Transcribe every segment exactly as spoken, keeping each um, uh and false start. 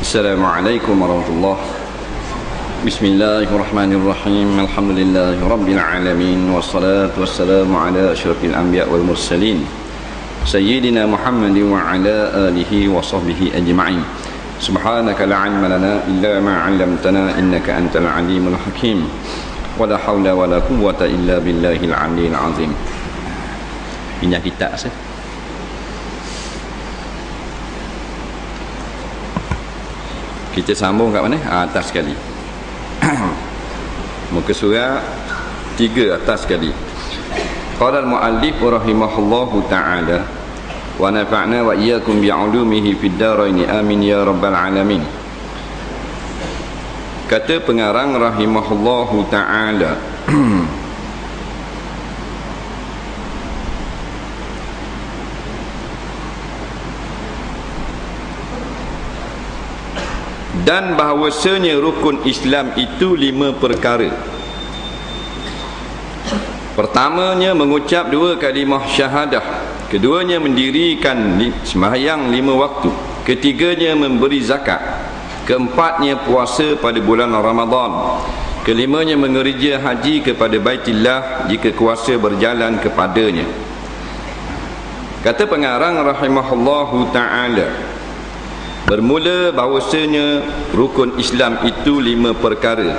Assalamualaikum warahmatullahi wabarakatuh. Bismillahirrahmanirrahim. Alhamdulillahi rabbil alamin. Wassalatu wassalamu ala asyrafil anbiya wal mursalin Sayyidina Muhammadin wa ala alihi wa sahbihi ajma'in. Subhanaka la ilma lana illa ma 'allamtana innaka antal alimul hakim. Wa la hawla wa la quwwata illa billahil aliyyil azim. Pinjam kitab saya. Kita sambung kat mana? Atas sekali. Muka surah tiga atas sekali. Qala al-muallif rahimahullahu ta'ala wa nafa'na wa iyyakum bi'ulumihi fid dharain amin ya rabbal alamin. Kata pengarang rahimahullahu ta'ala, dan bahawasanya rukun Islam itu lima perkara. Pertamanya mengucap dua kalimah syahadah, keduanya mendirikan sembahyang lima waktu, ketiganya memberi zakat, keempatnya puasa pada bulan Ramadan, kelimanya mengerja haji kepada Baitillah jika kuasa berjalan kepadanya. Kata pengarang rahimahullahu ta'ala, bermula bahawasanya rukun Islam itu lima perkara.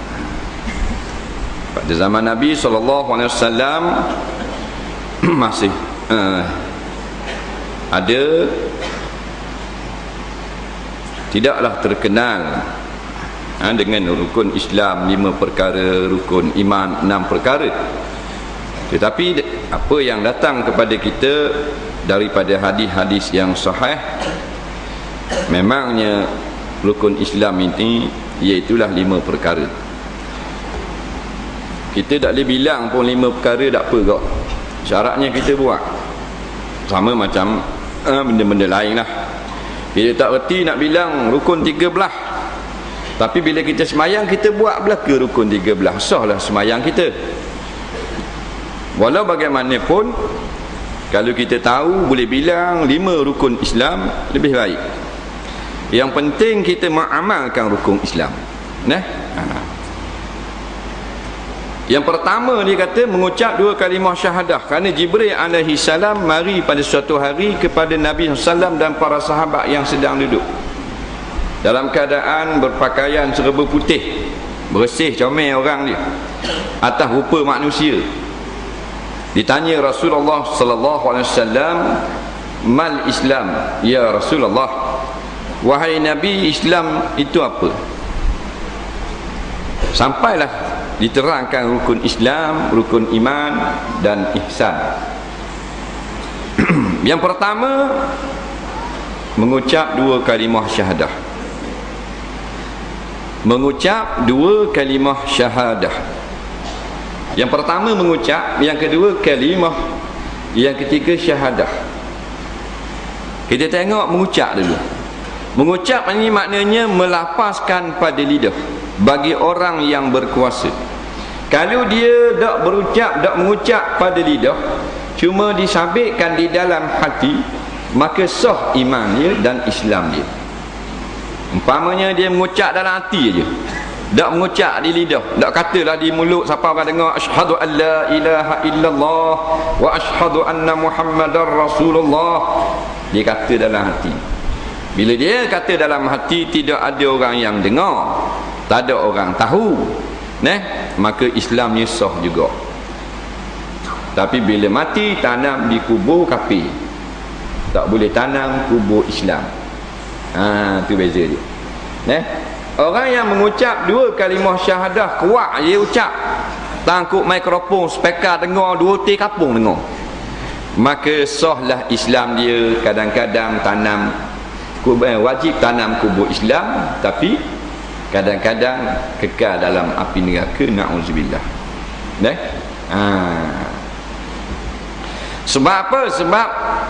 Pada zaman Nabi sallallahu alaihi wasallam masih uh, ada, tidaklah terkenal uh, dengan rukun Islam lima perkara, rukun iman enam perkara. Tetapi apa yang datang kepada kita daripada hadis-hadis yang sahih, memangnya rukun Islam ini iaitulah lima perkara. Kita tak boleh bilang pun lima perkara tak apa kok, syaratnya kita buat. Sama macam uh, benda-benda lain lah. Bila tak reti nak bilang rukun tiga belas, tapi bila kita semayang kita buat belaka rukun tiga belas, sahlah semayang kita. Walau bagaimanapun, kalau kita tahu boleh bilang lima rukun Islam, lebih baik. Yang penting kita mengamalkan rukun Islam. Nah, ha. Yang pertama dia kata mengucap dua kalimah syahadah, kerana Jibril alaihi salam mari pada suatu hari kepada Nabi sallallahu alaihi wasallam dan para sahabat yang sedang duduk dalam keadaan berpakaian serba putih, bersih comel orang dia, atas rupa manusia. Ditanya Rasulullah sallallahu alaihi wasallam, mal Islam ya Rasulullah, wahai Nabi, Islam itu apa? Sampailah diterangkan rukun Islam, rukun iman dan ihsan. Yang pertama mengucap dua kalimah syahadah. Mengucap dua kalimah syahadah. Yang pertama mengucap, yang kedua kalimah, yang ketiga syahadah. Kita tengok mengucap dulu. Mengucap ini maknanya melafazkan pada lidah bagi orang yang berkuasa. Kalau dia tak berucap, tak mengucap pada lidah, cuma disabitkan di dalam hati, maka sah imannya dan Islam dia. Umpamanya dia mengucap dalam hati aja, tak mengucap di lidah, tak katalah di mulut siapa orang dengar asyhadu an la ilaha illallah wa asyhadu anna muhammadar rasulullah, dia kata dalam hati. Bila dia kata dalam hati, tidak ada orang yang dengar, tak ada orang tahu, nah, maka Islamnya sah juga. Tapi bila mati tanam di kubur kafir, tak boleh tanam kubur Islam. Ha, tu beza dia. Nah, orang yang mengucap dua kalimah syahadah kuat dia ucap, tangkuk mikrofon, speaker dengar, dua ti kapung dengar, maka sahlah Islam dia. Kadang-kadang tanam kubur, wajib tanam kubur Islam, tapi kadang-kadang kekal dalam api neraka, na'udzubillah. Nah, ha. Sebab apa? Sebab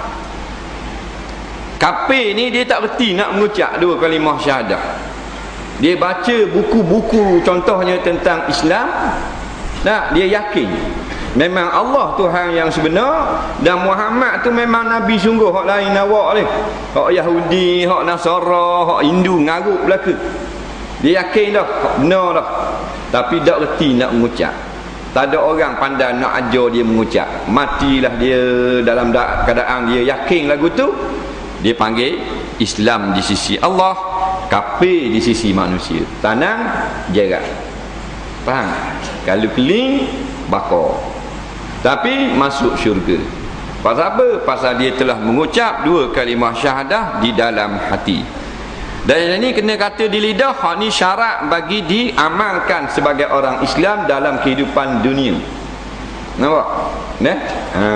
kafir ni dia tak reti nak mengucap dua kalimah syahadah. Dia baca buku-buku contohnya tentang Islam, nah, dia yakin memang Allah Tuhan yang sebenar, dan Muhammad tu memang Nabi sungguh. Hak lain awak ni, hak Yahudi, hak Nasara, hak Hindu ngarut belaka. Dia yakin dah, hak benar dah, tapi tak reti nak mengucap. Tak ada orang pandai nak ajar dia mengucap. Matilah dia dalam keadaan dia yakin lagu tu. Dia panggil Islam di sisi Allah, kafir di sisi manusia. Tanang jarak. Faham? Kalau keling bakar, tapi masuk syurga. Pasal apa? Pasal dia telah mengucap dua kalimah syahadah di dalam hati. Dan ini kena kata di lidah. Hak ni syarat bagi diamalkan sebagai orang Islam dalam kehidupan dunia. Nampak? Nah, ha.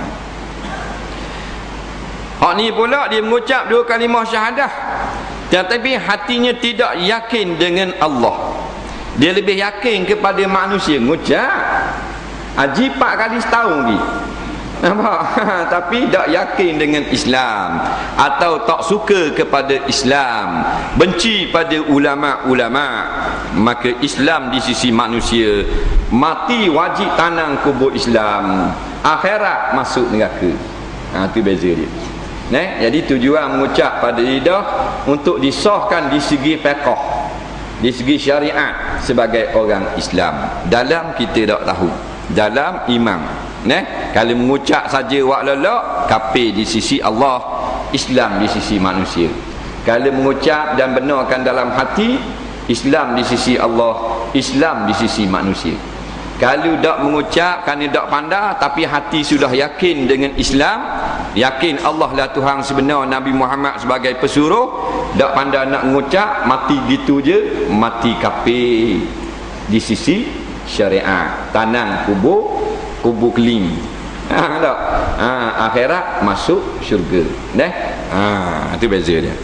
Hak ni pula dia mengucap dua kalimah syahadah, tetapi hatinya tidak yakin dengan Allah. Dia lebih yakin kepada manusia. Mengucap haji empat kali setahun ni, nampak? Tapi tak yakin dengan Islam, atau tak suka kepada Islam, benci pada ulama-ulama. Maka Islam di sisi manusia, mati wajib tanam kubur Islam, akhirat masuk neraka. Ha, tu beza dia. Nah, jadi tujuan mengucap pada lidah untuk disahkan di segi fiqh, di segi syariat sebagai orang Islam. Dalam kita tak tahu, dalam iman. Nah, kalau mengucap saja wak lelak, kafir di sisi Allah, Islam di sisi manusia. Kalau mengucap dan benarkan dalam hati, Islam di sisi Allah, Islam di sisi manusia. Kalau tak mengucap kerana tak pandai, tapi hati sudah yakin dengan Islam, yakin Allah lah Tuhan sebenar, Nabi Muhammad sebagai pesuruh, tak pandai nak mengucap, mati gitu je, mati kafir di sisi syariat. Tanang kubur, kubur keling. Ha, tak? Ha, akhirat masuk syurga. Dah? Ha, itu beza dia.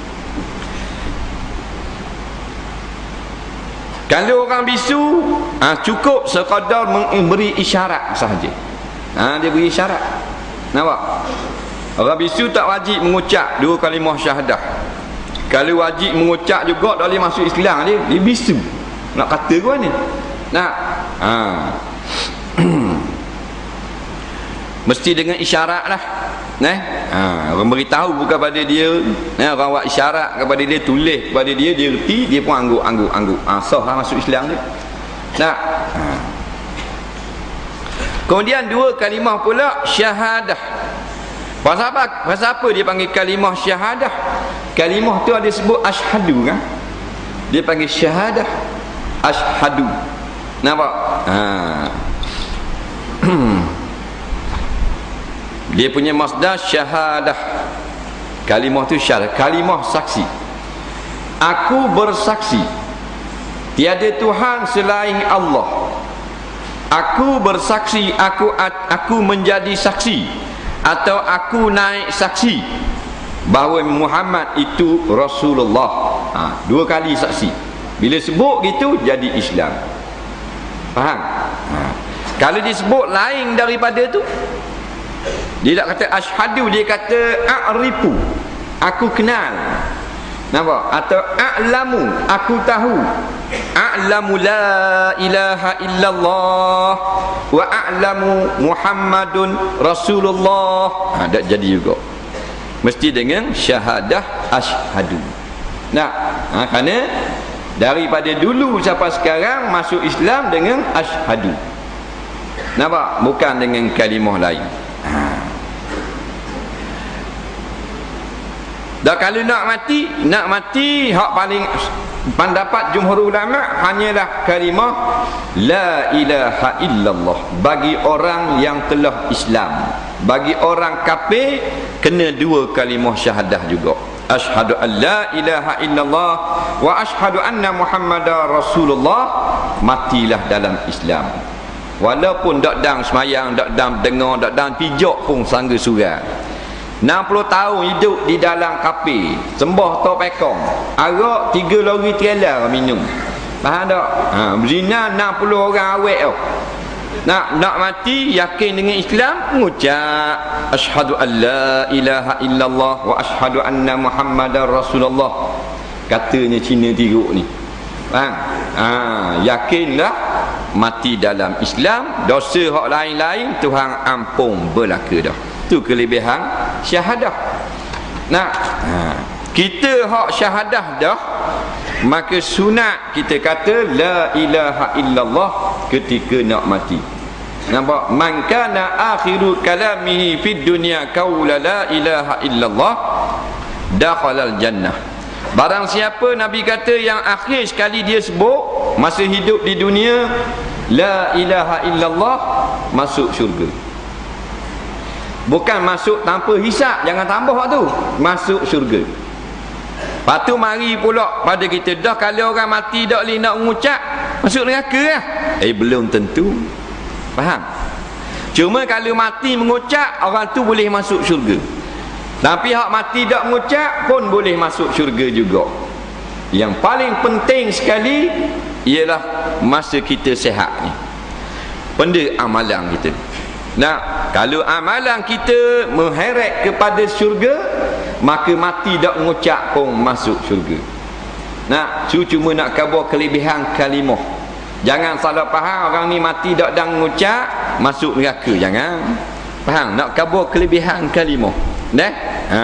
Kalau orang bisu, ha, cukup sekadar memberi isyarat sahaja. Ha, dia beri isyarat. Nampak? Orang bisu tak wajib mengucap dua kalimah syahadah. Kalau wajib mengucap juga, tak boleh masuk Islam dia. Dia bisu. Nak kata ke mana? Nak? Ha. Mesti dengan isyarat lah. Nah, ha, orang beritahu kepada dia, nah, orang buat isyarat kepada dia, tulis kepada dia, dia reti, dia pun angguk angguk angguk. Ah, sah lah masuk Islam dia. Nah. Ha. Kemudian dua kalimah pula syahadah. Pasal apa? Pasal apa dia panggil kalimah syahadah? Kalimah tu ada sebut asyhadu kan? Dia panggil syahadah, asyhadu. Nampak? Ha. Dia punya masdar syahadah. Kalimah tu syahadah, kalimah saksi. Aku bersaksi tiada Tuhan selain Allah. Aku bersaksi, aku aku menjadi saksi, atau aku naik saksi bahawa Muhammad itu Rasulullah. Ha, dua kali saksi. Bila sebut gitu jadi Islam. Faham? Ha. Kalau disebut lain daripada tu, dia tak kata asyhadu, dia kata a'rifu, aku kenal. Nampak? Atau a'lamu, aku tahu. A'lamu la ilaha illallah wa a'lamu Muhammadun Rasulullah. Ha, tak jadi juga. Mesti dengan syahadah asyhadu. Nah, ha, kerana daripada dulu sampai sekarang masuk Islam dengan asyhadu. Nampak? Bukan dengan kalimah lain. Dan kalau nak mati, nak mati hak paling pendapat jumhur ulama hanyalah kalimah la ilaha illallah bagi orang yang telah Islam. Bagi orang kafir kena dua kalimah syahadah juga. Asyhadu an la ilaha illallah wa asyhadu anna Muhammadar Rasulullah, matilah dalam Islam. Walaupun dak dang semayang, dak dang dengar, dak dang pijak pun sangga surau. enam puluh tahun hidup di dalam kafir, sembah tok pekong, arak tiga lori trailer minum. Faham tak? Ha, berzina enam puluh orang awet tau. Nak nak mati yakin dengan Islam, mengucap asyhadu an la ilaha illallah wa asyhadu anna Muhammadar Rasulullah. Katanya Cina tiruk ni. Faham? Ha, yakinlah mati dalam Islam, dosa hak lain-lain Tuhan ampun belaka dah. Tu kelebihan syahadah. Nah, ha. Kita hak syahadah dah, maka sunat kita kata la ilaha illallah ketika nak mati. Nampak? Man kana akhiru kalamihi fid dunya qaula la ilaha illallah dakhalal jannah. Barang siapa Nabi kata yang akhir sekali dia sebut masa hidup di dunia la ilaha illallah, masuk syurga. Bukan masuk tanpa hisap, jangan tambah tu, masuk syurga. Lepas tu mari pula pada kita, dah kalau orang mati tak boleh nak mengucap, masuk neraka lah. Eh belum tentu. Faham? Cuma kalau mati mengucap, orang tu boleh masuk syurga. Tapi hak mati tak mengucap pun boleh masuk syurga juga. Yang paling penting sekali ialah masa kita sihat ni, benda amalan kita. Nah, kalau amalan kita mengheret kepada syurga, maka mati tak mengucap pun masuk syurga. Nah, cu cuma nak khabar kelebihan kalimah. Jangan salah faham orang ni mati tak dan mengucap masuk neraka, jangan. Faham? Nak khabar kelebihan kalimah. Dah? Ha.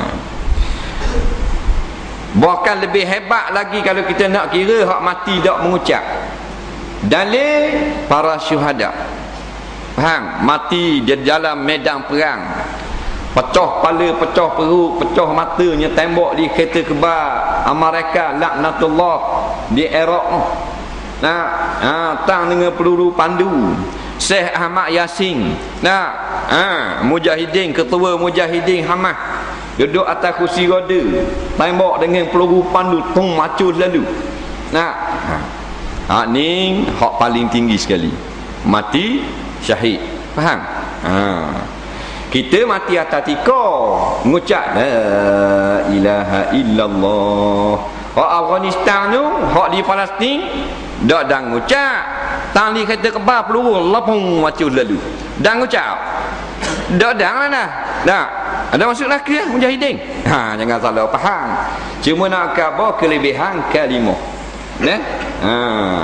Bahkan lebih hebat lagi kalau kita nak kira hak mati tak mengucap. Dalil para syuhada. Faham? Mati di dalam medan perang, pecah kepala, pecah perut, pecah matanya, tembok di kereta kebal Amerika laknatullah di Iraq. Nah, ha, tang dengan peluru pandu. Syekh Ahmad Yasin. Nah, ha, mujahidin, ketua mujahidin Hamas, duduk atas kursi roda, tembok dengan peluru pandu, tung macul lalu. Nah, ha, ha, ni hak paling tinggi sekali. Mati syahid. Faham? Ha. Kita mati atas tika, mengucap la ilaha illallah. Hak Afghanistan tu, hak di Palestin dak dan mengucap, tang di kereta kebal peluru lapung macul lalu. Dan mengucap. Dak dan lah. Dak. Ada masuk neraka lah mujahidin. Ha, jangan salah faham. Cuma nak khabar kelebihan kalimah. Nah. Ha.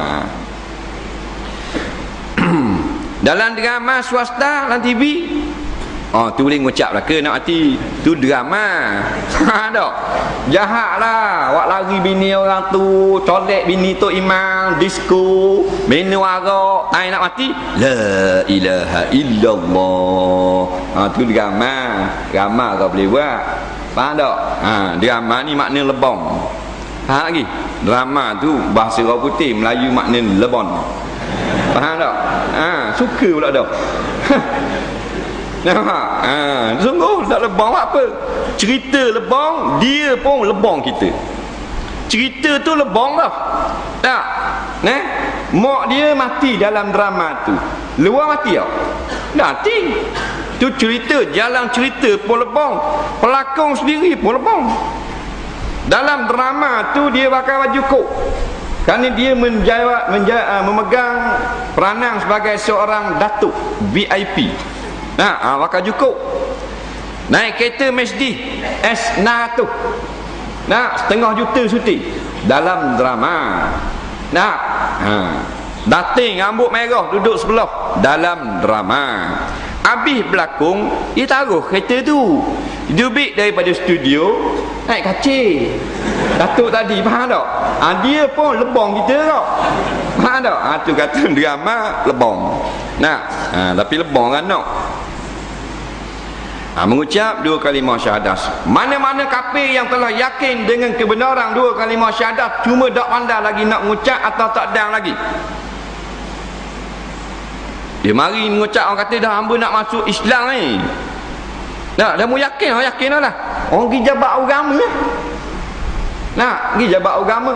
Dalam drama swasta dalam T V, oh tu boleh ngucap lah ke nak mati. Tu drama. Ha tak? Jahat lah. Awak lari bini orang tu, colek bini tu imam, disco, minum arak, tai nak mati. La ilaha illallah. Ha tu drama. Drama kau boleh buat. Faham tak? Ha drama ni makna lebong. Faham lagi? Drama tu bahasa orang putih, Melayu makna lebon. Faham tak? Ha, suka pula dah. Nampak? Ha, sungguh tak lebong apa? Cerita lebong, dia pun lebong kita. Cerita tu lebong dah. Tak? Nah, mak dia mati dalam drama tu. Luar mati tak? Mati. Tu cerita, jalan cerita pun lebong. Pelakon sendiri pun lebong. Dalam drama tu dia pakai baju kok. Kerana dia menjawab, menja, memegang peranan sebagai seorang datuk V I P. Nah, ha, pakai cukup. Naik kereta Mercedes S enam tu. Nah, setengah juta syuting dalam drama. Nah, ha, dating rambut merah duduk sebelah dalam drama. Habis berlakon, dia taruh kereta tu. Dubik daripada studio naik kacir. Datuk tadi, faham tak? Ha, dia pun lebong kita tak? Faham tak? Ha, tu kata drama lebong. Nah, ha, tapi lebong kan tak? Ha, mengucap dua kalimah syahadat. Mana-mana kafir yang telah yakin dengan kebenaran dua kalimah syahadat, cuma tak pandai lagi nak mengucap atau tak dang lagi. Dia mari mengucap, orang kata dah hamba nak masuk Islam ni. Nah, dah mu yakin, orang yakin dah lah. Orang pergi jabat agama lah. Nah, pergi jabat agama.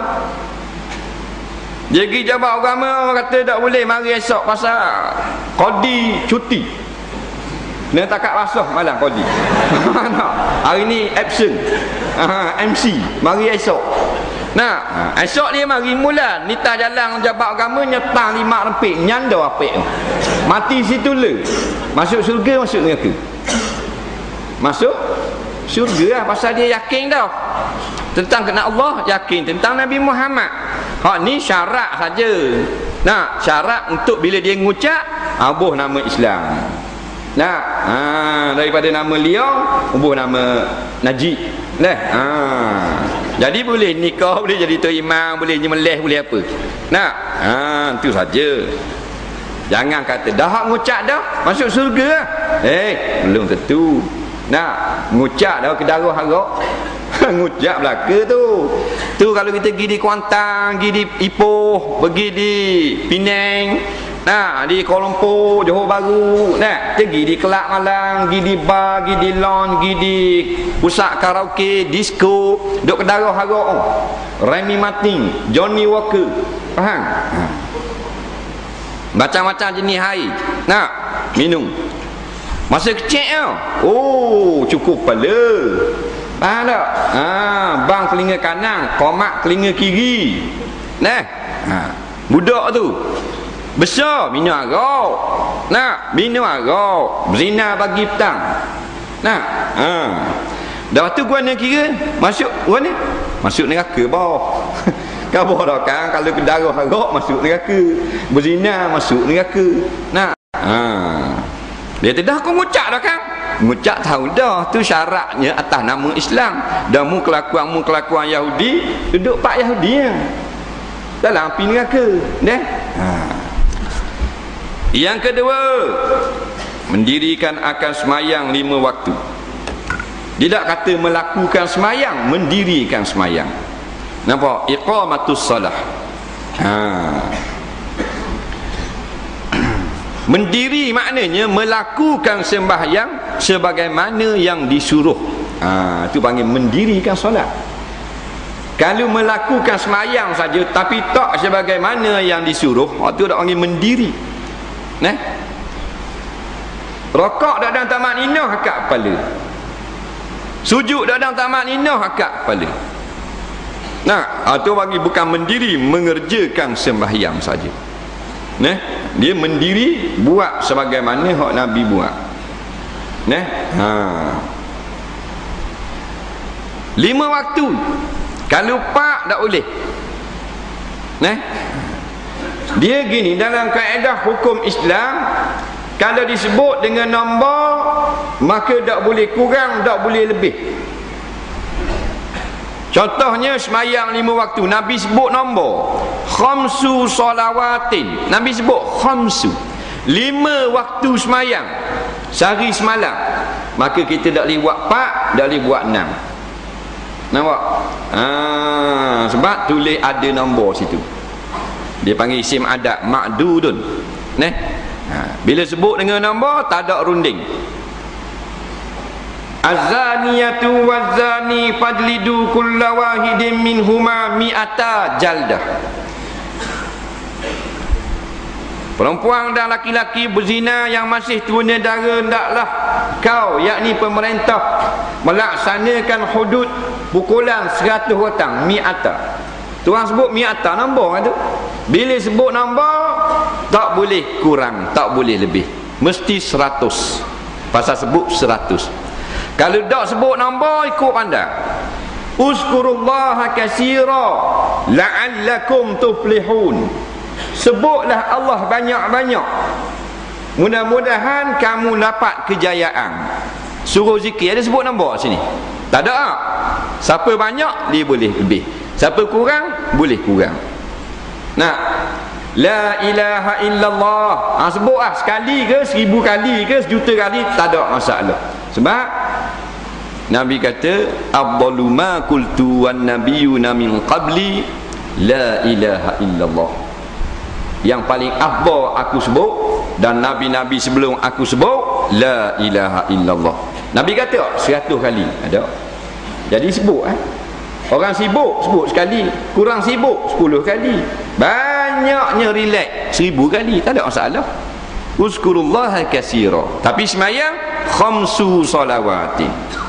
Dia pergi jabat agama, orang kata tak boleh mari esok pasal Qadi cuti. Dia takat rasuh malam Qadi. Hari ni absent. M C, mari esok. Nah, esok dia mari mula nita jalan jabat agama nyetang lima rempik nyanda apik. Mati situ le. Masuk syurga, masuk neraka. Masuk syurga lah, pasal dia yakin dah tentang kena Allah, yakin tentang Nabi Muhammad. Hak ni syarat saja. Nah, syarat untuk bila dia ngucap abuh nama Islam. Nah, ha, daripada nama Leong abuh nama Najib. Nah, ha. Jadi boleh nikah, boleh jadi tua imam, boleh nyemelih, boleh apa. Nah, ha, itu saja. Jangan kata dah ngucap dah masuk surga lah. Eh, belum tentu. Nah, ngucap dah ke darah harap. Ngucap belaka tu. Tu kalau kita pergi di Kuantan, pergi di Ipoh, pergi di Penang, nah, di Kuala Lumpur, Johor Bahru, nah, pergi di Kelab Malang, pergi di bar, pergi di lounge, pergi di pusat karaoke, disco, duk ke darah harap. Oh. Remy Martin, Johnny Walker. Faham? Macam-macam jenis air. Nah, minum. Masa kecil tau. Oh, cukup kepala. Faham tak? Ha, bang telinga kanan, komak telinga kiri. Nah, ha, budak tu besar minum arak. Nah, minum arak, berzina pagi petang. Nah, ha. Dah tu gua nak kira masuk gua ni masuk neraka bawah. Kau dah kan kalau ke darah arak masuk neraka, berzina masuk neraka. Nah, ha. Dia tu dah aku ngucap dah kan. Ngucap tahu dah tu syaratnya atas nama Islam. Dan mu kelakuan mu kelakuan Yahudi, duduk pak Yahudi ya. Dalam api neraka. Dah. Ha. Yang kedua, mendirikan akan semayang lima waktu. Tidak kata melakukan semayang, mendirikan semayang. Nampak? Iqamatus salah. Ha. Mendiri maknanya melakukan sembahyang sebagaimana yang disuruh. Ha, itu panggil mendirikan solat. Kalau melakukan semayang saja tapi tak sebagaimana yang disuruh, itu dah panggil mendiri. Nah, rokok dak dalam tamak ninah akak kepala. Sujud dak dalam tamak ninah akak kepala. Nah, itu bagi bukan mendiri, mengerjakan sembahyang saja. Nah, dia mendiri buat sebagaimana hak Nabi buat. Nah, ha. Lima waktu. Kalau pak tak boleh. Nah, dia gini dalam kaedah hukum Islam, kalau disebut dengan nombor maka tak boleh kurang, tak boleh lebih. Contohnya semayang lima waktu, Nabi sebut nombor khamsu salawatin. Nabi sebut khamsu, lima waktu semayang sehari semalam. Maka kita tak boleh buat empat, tak boleh buat enam. Nampak? Ha, sebab tulis ada nombor situ. Dia panggil isim adat ma'dudun. Nah, ha, bila sebut dengan nombor tak ada runding. Az-zaniyatu waz-zani fajlidu kulla wahidin minhuma mi'ata jaldah. Perempuan dan laki-laki berzina yang masih tua dara, hendaklah kau, yakni pemerintah, melaksanakan hudud pukulan seratus orang. Mi'ata. Tuan sebut mi'ata, nombor kan tu. Bila sebut nombor tak boleh kurang, tak boleh lebih, mesti seratus. Pasal sebut seratus. Kalau tak sebut nombor, ikut pandang. Uzkurullaha katsira la'allakum tuflihun. Sebutlah Allah banyak-banyak, mudah-mudahan kamu dapat kejayaan. Suruh zikir, ada sebut nombor sini? Tak ada. Siapa banyak dia boleh lebih, siapa kurang boleh kurang. Nah, la ilaha illallah, ha, sebut lah sekali ke seribu kali ke sejuta kali, tak ada masalah. Sebab Nabi kata afdalu ma qultu wan nabiyyuna min qabli la ilaha illallah. Yang paling afdal aku sebut dan nabi-nabi sebelum aku sebut la ilaha illallah. Nabi kata seratus kali ada. Jadi sebut eh. Orang sibuk sebut sekali, kurang sibuk sepuluh kali, banyaknya relax seribu kali, tak ada masalah. Uzkurullaha katsira. Tapi semayang khamsu salawatin.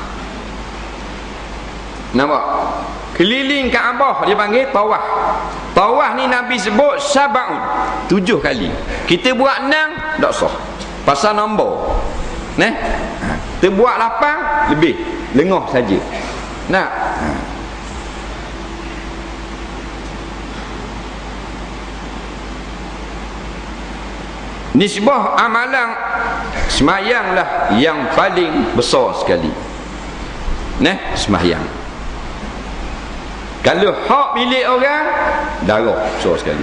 Nampak? Keliling Kaabah dia panggil tawaf. Tawaf ni Nabi sebut sab'un, tujuh kali. Kita buat enam tak sah, pasal nombor. Nah, kita buat lapan lebih, lengah saja. Nah, nisbah amalan semayanglah yang paling besar sekali. Nah, semayang. Kalau hak milik orang, darah besar sekali.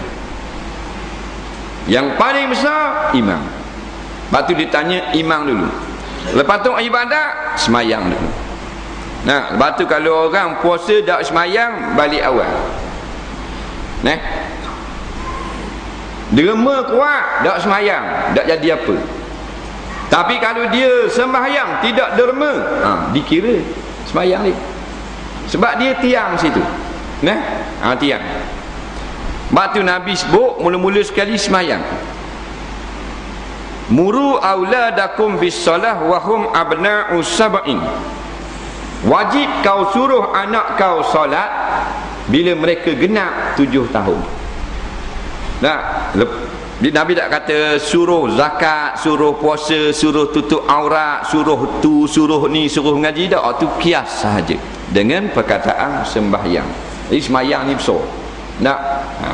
Yang paling besar, imam. Lepas tu ditanya imam dulu. Lepas tu ibadat, semayang dulu. Nah, lepas tu kalau orang puasa tak semayang, balik awal. Nah, derma kuat, tak semayang, tak jadi apa. Tapi kalau dia sembahyang tidak derma, ha, dikira semayang dia. Sebab dia tiang situ. Nah, ha, tiang. Sebab tu Nabi sebut mula-mula sekali semayang. Muru auladakum bis salah wa hum abna'u sab'in. Wajib kau suruh anak kau solat bila mereka genap tujuh tahun. Nah, Nabi tak kata suruh zakat, suruh puasa, suruh tutup aurat, suruh tu, suruh ni, suruh mengaji. Tak, itu kias sahaja dengan perkataan sembahyang. Jadi sembahyang ni besar. Nah, ha.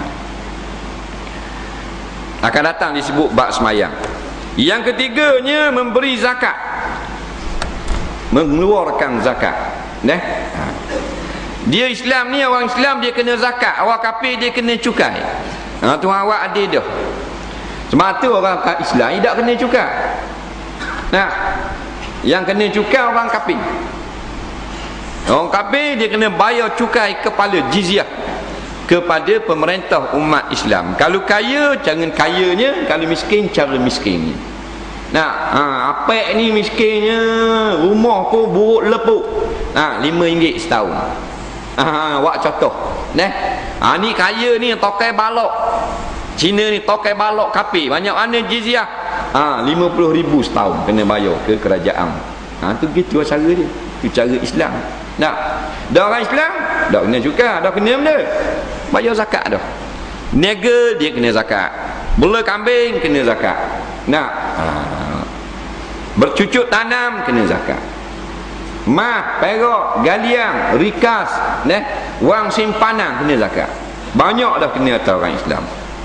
Akan datang disebut bab sembahyang. Yang ketiganya memberi zakat, mengeluarkan zakat. Nah, ha. Dia Islam ni, orang Islam dia kena zakat, orang kafir dia kena cukai. Ha, tu awak ada dah. Sebab tu orang Islam tidak kena cukai. Nah, yang kena cukai orang kafir. Orang kafir dia kena bayar cukai kepala jizyah kepada pemerintah umat Islam. Kalau kaya, jangan kayanya. Kalau miskin, cara miskinnya. Nah, ha, apa ni miskinnya, rumah pun buruk lepuk. Ha, lima ringgit setahun. Ha, wak contoh. Nah, ha, ni kaya ni tokai balok. Cina ni tokai balok kafir. Banyak mana jizyah? Ha, lima puluh ribu setahun kena bayar ke kerajaan. Ha, tu gitu cara dia. Tu cara Islam. Nah, dah orang Islam dah kena juga, dah kena benda. Bayar zakat dah. Niaga dia kena zakat. Bela kambing kena zakat. Nah, ha, bercucuk tanam kena zakat. Mah, perak, galian, rikas, nah, wang simpanan kena zakat. Banyak dah kena atas orang Islam.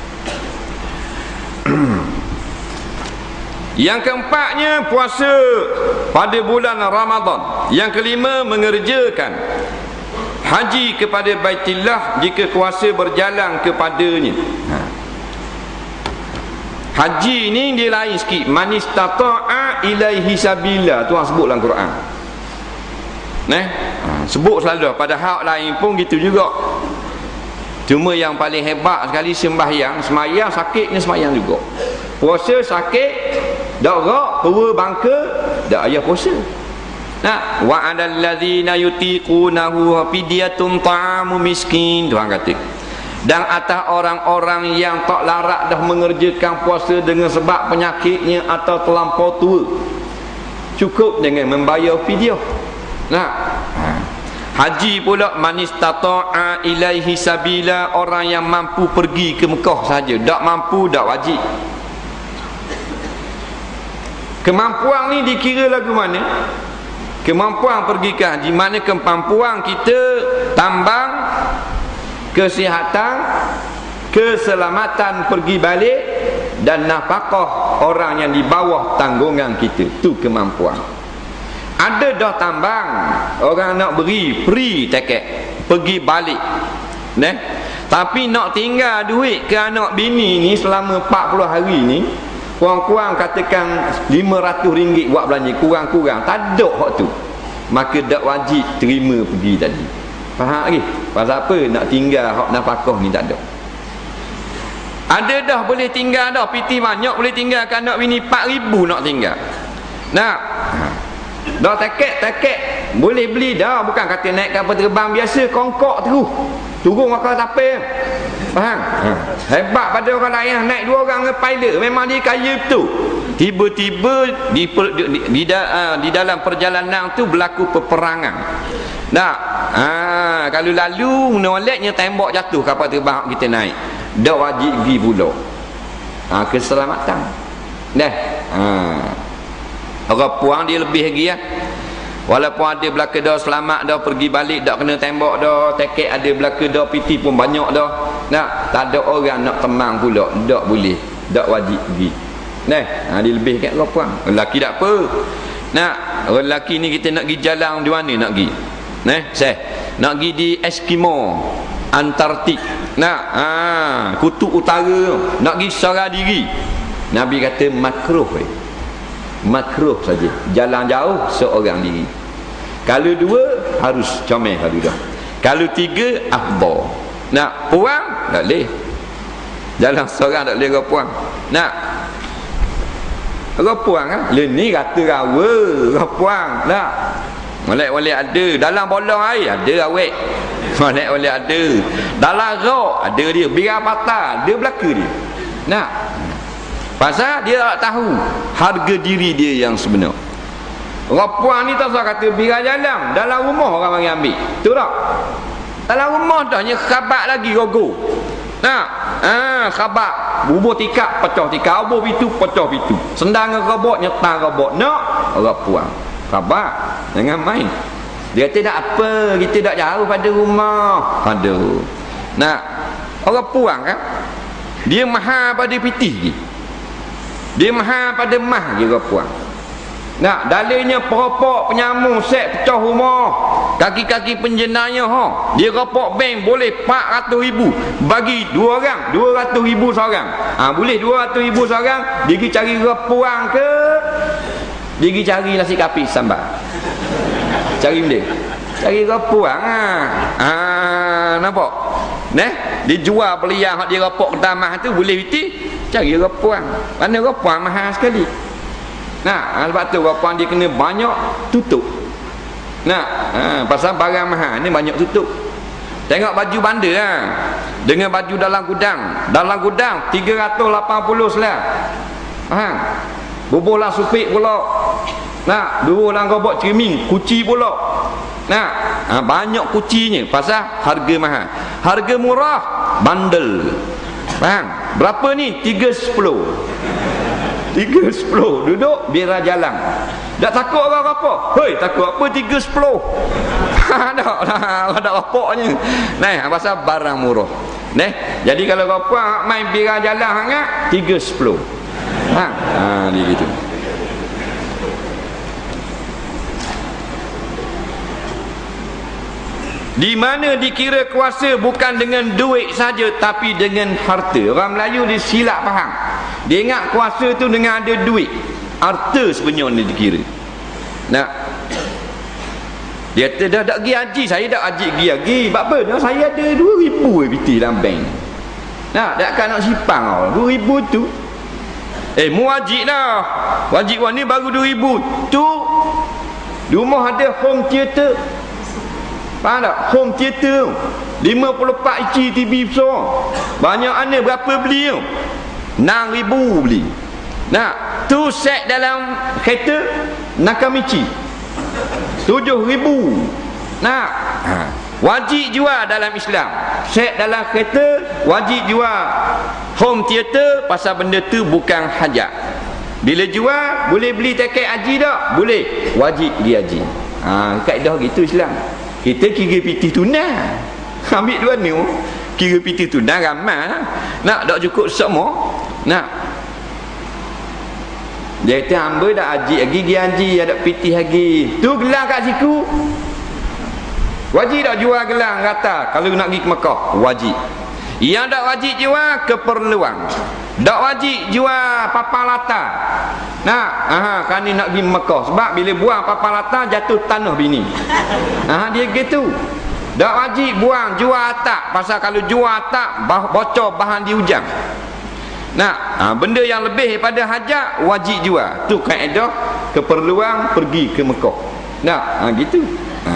Yang keempatnya puasa pada bulan Ramadan. Yang kelima mengerjakan haji kepada Baitillah jika kuasa berjalan kepadanya. Ha. Haji ni dia lain sikit. Man istata'a ilaihi sabila, tu orang sebut dalam Quran. Nah, ha, sebut selalu. Pada hak lain pun gitu juga. Cuma yang paling hebat sekali sembahyang, sembahyang sakit ni sembahyang juga. Puasa sakit, dak gerak, perut bangka, dak ayah puasa. Nah, wa 'alal ladzina yutiqunahu fidyatun ta'amu miskin, Tuhan kata. Dan atas orang-orang yang tak larat dah mengerjakan puasa dengan sebab penyakitnya atau terlampau tua, cukup dengan membayar fidyah. Nah, ha. Haji pula man istata'a ilaihi sabila, orang yang mampu pergi ke Mekah saja. Tak mampu tak wajib. Kemampuan ni dikira lagu mana? Kemampuan pergi ke haji, mana kemampuan kita tambang, kesihatan, keselamatan pergi balik, dan nafkah orang yang di bawah tanggungan kita. Tu kemampuan. Ada dah tambang, orang nak beri free tiket pergi balik, nah, tapi nak tinggal duit ke anak bini ni selama empat puluh hari ni, kurang-kurang katakan lima ratus ringgit buat belanja, kurang-kurang tak ada hak tu, maka tak wajib terima pergi tadi. Faham lagi? Pasal apa nak tinggal hak nafkah ni tak ada. Ada dah boleh tinggal dah, piti banyak boleh tinggal ke anak bini, empat ribu nak tinggal. Nah, dah tiket-tiket boleh beli dah, bukan kata naik kapal terbang biasa kongkok terus turun makan tapir. Faham? Ha. Hebat pada orang lain naik dua orang dengan pilot, memang dia kaya betul. Tiba-tiba di, di, di, di, di dalam perjalanan tu berlaku peperangan. Nah, ha, kalau lalu menolaknya tembok jatuh kapal terbang kita naik, dah wajib pergi pula. Ha, keselamatan. Dah. Ha. Orang puang dia lebih lagi ya. Walaupun ada belaka dah selamat dah pergi balik, dah kena tembak dah, tiket ada belaka dah, piti pun banyak dah. Nah, tak ada orang nak temang pula, tak boleh, tak wajib pergi. Nah, ha, dia lebih kat orang perang. Lelaki tak apa. Nak, lelaki ni kita nak pergi jalan di mana nak pergi? Nah, saya nak pergi di Eskimo, Antartik. Nak, ha, kutub utara, nak pergi seorang diri. Nabi kata makruh. Eh. Makruh saja. Jalan jauh seorang diri. Kalau dua harus comel kalau dah. Kalau tiga afdal. Nak puang tak boleh. Jalan seorang tak boleh ke puang. Nak ke puang kan? Le ni kata rawa, ke puang. Nak. Molek-molek ada. Dalam bolong air ada awek. Molek-molek ada. Dalam rok ada dia. Biar patah, dia belaka dia. Nak. Pasal dia tak tahu harga diri dia yang sebenar. Orang puang ni tak usah kata biar jalan. Dalam rumah orang bagi ambil. Betul tak? Dalam rumah dah nya khabat lagi rogo. Nah, ah khabat. Bubur tikap pecah tikap, bubur pitu pecah pitu. Sendang robot nyetang robot. Nak orang puang. Khabat. Jangan main. Dia kata tak apa, kita tak jauh pada rumah. Aduh. Nah, orang puang kan? Dia mahal pada pitih lagi. Dia mahal pada mah je orang puang. Nak, dalilnya peropok penyamung set pecah rumah. Kaki-kaki penjenayah ha. Dia ropok bank boleh empat ratus ribu. Bagi dua orang, dua ratus ribu seorang. Ha, boleh dua ratus ribu seorang. Dia pergi cari repuang ke? Dia pergi cari nasi kapis sambal. Cari benda. Cari repuang ha. Ha, nampak? Nah, dia jual belian hak dia ropok kedamah tu boleh biti. Cari repuang. Mana repuang mahal sekali. Nah, sebab tu repuang dia kena banyak tutup. Nah, ha, pasal barang mahal ni banyak tutup. Tengok baju bandar ha. Dengan baju dalam gudang. Dalam gudang tiga ratus lapan puluh selah. Faham? Bubur lang supik pula. Nah, dua lang robot cermin, kuci pula. Nah, ha, banyak kucinya pasal harga mahal. Harga murah bandel. Faham? Berapa ni? tiga sepuluh. tiga sepuluh duduk biar jalan. Tak takut orang apa? Hei, takut apa tiga sepuluh? Tak lah, ada rapoknya. Nah, pasal barang murah. Nah, jadi kalau apa main biar jalan hangat tiga sepuluh. Ha, ha dia gitu. Di mana dikira kuasa bukan dengan duit saja tapi dengan harta. Orang Melayu dia silap faham. Dia ingat kuasa tu dengan ada duit. Harta sebenarnya dikira. Nah. Dia kata dah tak pergi haji, saya dah haji pergi lagi. Sebab apa? Nah, saya ada dua ribu piti dalam bank. Nah, tak kan nak sipang tau. dua ribu tu. Eh, mu wajib dah. Wajib wah ni baru dua ribu. Tu rumah ada home theater. Faham tak? Home theater lima puluh empat inci T V besar. Banyak mana berapa beli tu? enam ribu beli. Nah, tu set dalam kereta Nakamichi tujuh ribu. Nah, ha. Wajib jual dalam Islam. Set dalam kereta wajib jual. Home theater pasal benda tu bukan hajat. Bila jual boleh beli tiket haji tak? Boleh. Wajib pergi haji. Ha, kaedah gitu Islam. Kita kira piti tunai. Ambil dua ni kira piti tunai ramai. Nak tak cukup semua. Nak. Dia kata hamba dah haji lagi, dia haji ada piti lagi. Tu gelang kat siku. Wajib tak jual gelang rata kalau nak pergi ke Mekah? Wajib. Yang tak wajib jual keperluan. Tak wajib jual papan lata. Nah, aha, kan ni nak pergi Mekah sebab bila buang papan lata jatuh tanah bini. Aha, dia gitu. Tak wajib buang jual atap pasal kalau jual atap bocor bahan di hujang. Nah, ha, benda yang lebih daripada hajat wajib jual. Tu kaedah keperluan pergi ke Mekah. Nah, ha, gitu. Ha.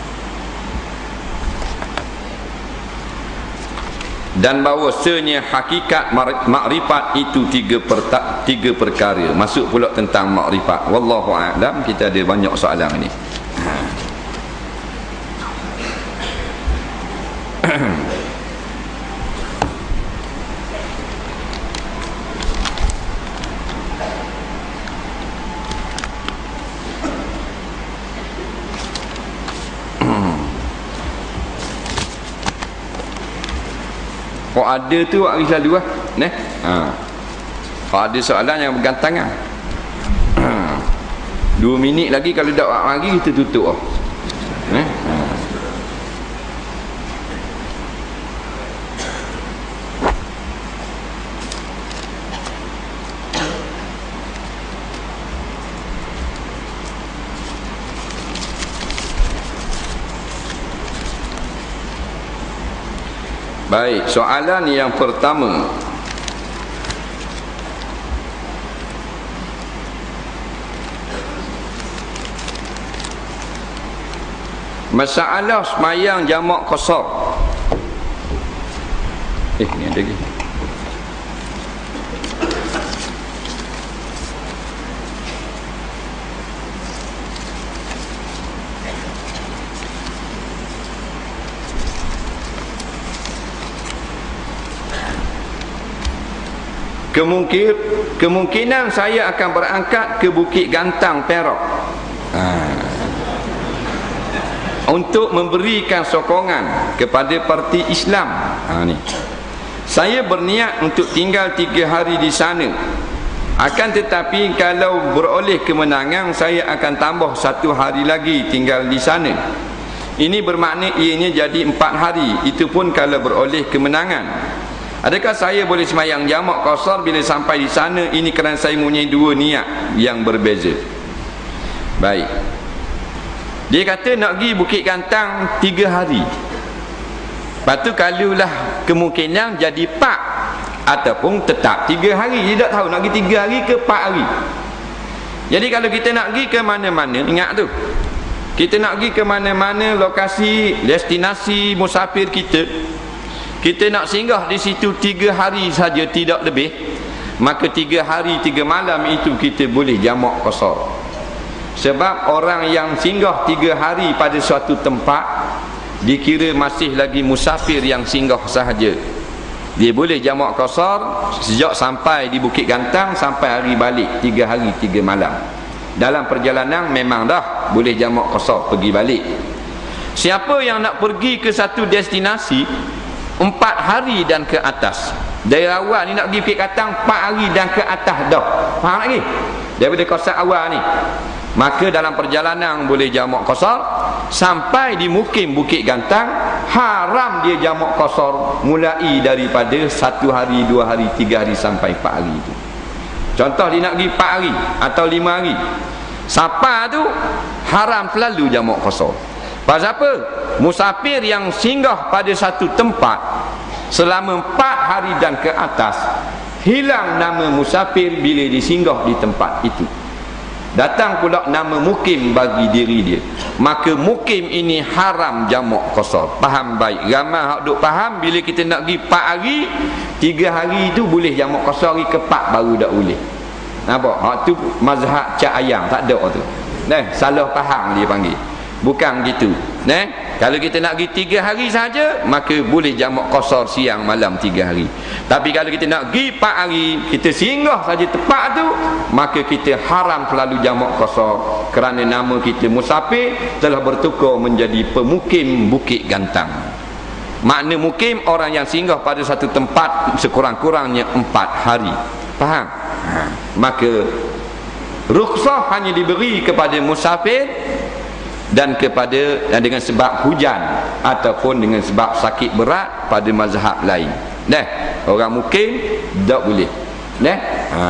Dan bahawasanya hakikat makrifat itu tiga, perta, tiga perkara. Masuk pula tentang makrifat. Wallahu a'lam. Kita ada banyak soalan ni. Ha. Kau ada tu wak selalu lah. Neh. Ha. Kalau ada soalan yang bergantangan. Dua minit lagi, kalau tak lagi kita tutup. Oh. Eh? Baik, soalan yang pertama. Masalah semayang jamak qasar. Eh, ni ada lagi. Kemungkin, kemungkinan saya akan berangkat ke Bukit Gantang, Perak. Ha. Untuk memberikan sokongan kepada parti Islam. Ha, ni. Saya berniat untuk tinggal tiga hari di sana. Akan tetapi kalau beroleh kemenangan, saya akan tambah satu hari lagi tinggal di sana. Ini bermakna ianya jadi empat hari. Itu pun kalau beroleh kemenangan. Adakah saya boleh semayang jamak qasar bila sampai di sana? Ini kerana saya mempunyai dua niat yang berbeza. Baik. Dia kata nak pergi Bukit Gantang tiga hari. Lepas tu kalaulah kemungkinan jadi empat ataupun tetap tiga hari. Dia tak tahu nak pergi tiga hari ke empat hari. Jadi kalau kita nak pergi ke mana-mana, ingat tu, kita nak pergi ke mana-mana lokasi, destinasi musafir kita, kita nak singgah di situ tiga hari saja, tidak lebih, maka tiga hari tiga malam itu kita boleh jamak qasar. Sebab orang yang singgah tiga hari pada suatu tempat dikira masih lagi musafir yang singgah sahaja. Dia boleh jamak qasar sejak sampai di Bukit Gantang sampai hari balik, tiga hari tiga malam. Dalam perjalanan memang dah boleh jamak qasar pergi balik. Siapa yang nak pergi ke satu destinasi empat hari dan ke atas, dari awal ni nak pergi Bukit Gantang empat hari dan ke atas dah, faham lagi? Daripada qasar awal ni, maka dalam perjalanan boleh jamak qasar. Sampai di mukim Bukit Gantang, haram dia jamak qasar mulai daripada satu hari, dua hari, tiga hari sampai empat hari itu. Contoh dia nak pergi empat hari atau lima hari, siapa tu haram selalu jamak qasar. Pasal apa? Musafir yang singgah pada satu tempat selama empat hari dan ke atas, hilang nama musafir bila disinggah di tempat itu. Datang pula nama mukim bagi diri dia. Maka mukim ini haram jamak qasar. Faham baik? Ramai hak duk faham bila kita nak pergi empat hari, tiga hari itu boleh jamak qasar, hari keempat baru dak boleh. Nampak? Hak tu mazhab Cak Ayang, tak ada tu. Nah, salah faham dia panggil. Bukan gitu. Nah, kalau kita nak pergi tiga hari saja, maka boleh jamak qasar siang malam tiga hari. Tapi kalau kita nak pergi empat hari, kita singgah saja tempat tu, maka kita haram selalu jamak qasar kerana nama kita musafir telah bertukar menjadi pemukim Bukit Gantang. Makna mukim orang yang singgah pada satu tempat sekurang-kurangnya empat hari. Faham? Ha. Maka rukhsah hanya diberi kepada musafir dan kepada dan dengan sebab hujan ataupun dengan sebab sakit berat pada mazhab lain. Dah, orang mukim tak boleh. Dah. Ha.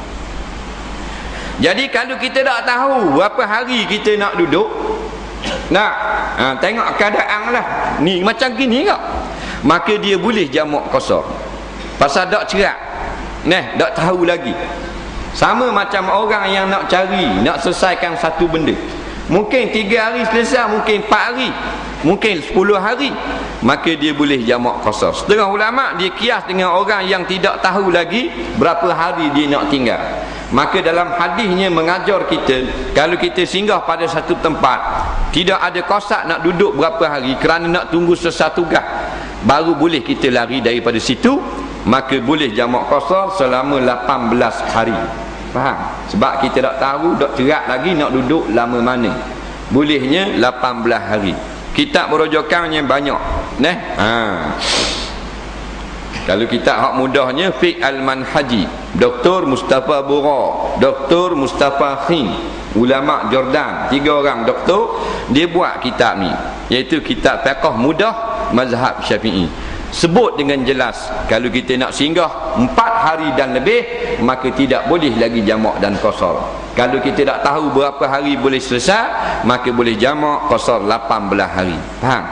Jadi kalau kita tak tahu berapa hari kita nak duduk, nak ha, tengok keadaan lah. Ni macam gini tak? Maka dia boleh jamak qasar. Pasal tak cerak. Nah, tak tahu lagi. Sama macam orang yang nak cari, nak selesaikan satu benda. Mungkin tiga hari selesai, mungkin empat hari, mungkin sepuluh hari, maka dia boleh jamak qasar. Setengah ulama dia kias dengan orang yang tidak tahu lagi berapa hari dia nak tinggal. Maka dalam hadisnya mengajar kita, kalau kita singgah pada satu tempat, tidak ada kosak nak duduk berapa hari kerana nak tunggu sesuatu tugas, baru boleh kita lari daripada situ, maka boleh jamak qasar selama lapan belas hari. Faham? Sebab kita tak tahu, tak cerak lagi nak duduk lama mana. Bolehnya lapan belas hari. Kitab merujukannya banyak. Nah, ha. Kalau kitab hak mudahnya Fiqh al-Manhaji. Doktor Mustafa Bura, Doktor Mustafa Khin, ulama Jordan, tiga orang doktor, dia buat kitab ni, iaitu kitab fiqh mudah mazhab Syafi'i. Sebut dengan jelas, kalau kita nak singgah empat hari dan lebih, maka tidak boleh lagi jamak dan qasar. Kalau kita tak tahu berapa hari boleh selesai, maka boleh jamak qasar lapan belas hari. Faham?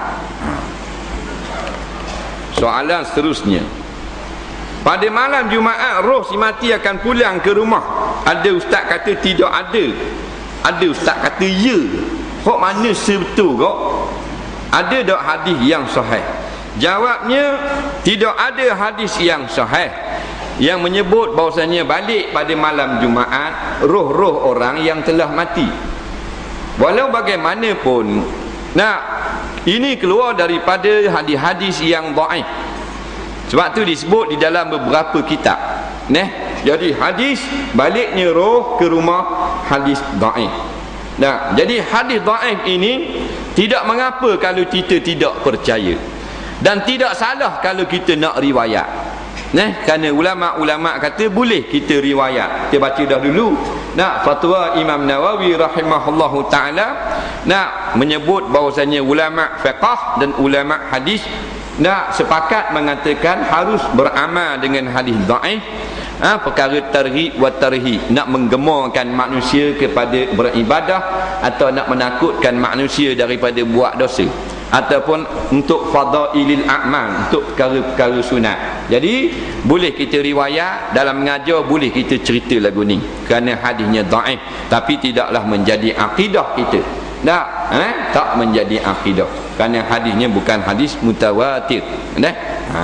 Soalan seterusnya, pada malam Jumaat roh si mati akan pulang ke rumah. Ada ustaz kata tidak ada, ada ustaz kata ya. Kok mana sebetul kok? Ada tak hadis yang sahih? Jawabnya, tidak ada hadis yang sahih yang menyebut bahawasanya balik pada malam Jumaat roh-roh orang yang telah mati. Walau bagaimanapun, nah, ini keluar daripada hadis-hadis yang dhaif. Sebab tu disebut di dalam beberapa kitab. Neh, jadi hadis baliknya roh ke rumah, hadis dhaif. Nah, jadi hadis dhaif ini tidak mengapa kalau kita tidak percaya, dan tidak salah kalau kita nak riwayat. Neh, kerana ulama-ulama kata boleh kita riwayat. Kita baca dah dulu. Nah, fatwa Imam Nawawi rahimahullahu taala nak menyebut bahawasanya ulama fiqh dan ulama hadis nak sepakat mengatakan harus beramal dengan hadis dhaif. Ha, perkara targhib wa tarhib, nak menggemarkan manusia kepada beribadah atau nak menakutkan manusia daripada buat dosa, ataupun untuk fadailil a'mal, untuk perkara-perkara sunat. Jadi boleh kita riwayat, dalam mengajar boleh kita cerita lagu ni kerana hadisnya dhaif, tapi tidaklah menjadi akidah kita. Tak, eh? tak menjadi akidah kerana hadisnya bukan hadis mutawatir. Dah? Ha.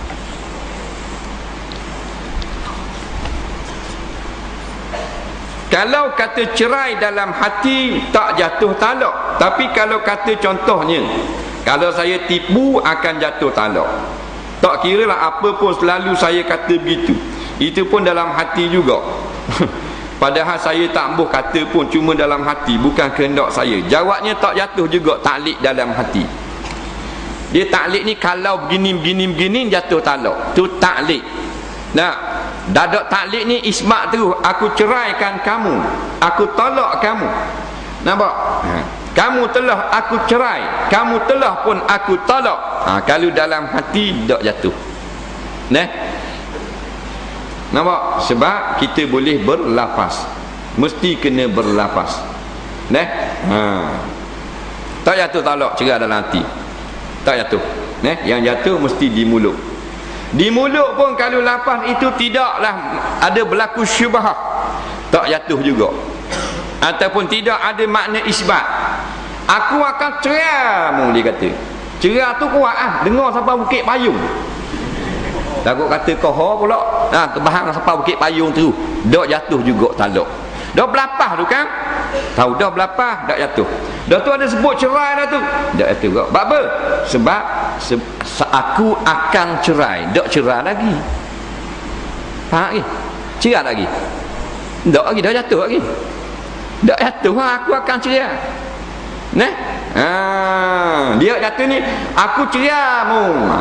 Kalau kata cerai dalam hati tak jatuh talak, tapi kalau kata contohnya, kalau saya tipu akan jatuh talak, tak kira lah apa pun, selalu saya kata begitu, itu pun dalam hati juga. Padahal saya tak ambuh kata pun, cuma dalam hati, bukan kehendak saya. Jawabnya tak jatuh juga taklid dalam hati. Dia taklid ni kalau begini begini begini jatuh talak, tu taklid. Nah, dadak taklid ni isbat tu, aku ceraikan kamu, aku tolak kamu. Nampak? Ha. Kamu telah aku cerai, kamu telah pun aku tolak. Ha, kalau dalam hati tak jatuh. Nah, nampak? Sebab kita boleh berlafaz, mesti kena berlafaz. Nah, ha. tak jatuh talak cerai dalam hati, tak jatuh. Nah, yang jatuh mesti di mulut. Di mulut pun kalau lafaz itu tidaklah ada berlaku syubhah, tak jatuh juga. Ataupun tidak ada makna isbat. Aku akan ceraimu, dia kata. Cerai tu kuat ah, dengar sampai Bukit Payung. Takut kata kohor pula. Ha, kebahang sampai Bukit Payung tu. Tak jatuh juga talak. Dah berlapah tu kan? Tahu dah berlapah, tak jatuh. Dah tu ada sebut cerai dah tu. Tak jatuh juga. Sebab apa? Sebab se aku akan cerai, tak cerai lagi. Faham lagi? Cerai lagi. Tak lagi, dah jatuh lagi. Tak jatuh, aku akan cerai. Nah, ha, dia jatuh ni, aku ceraimu. Ha.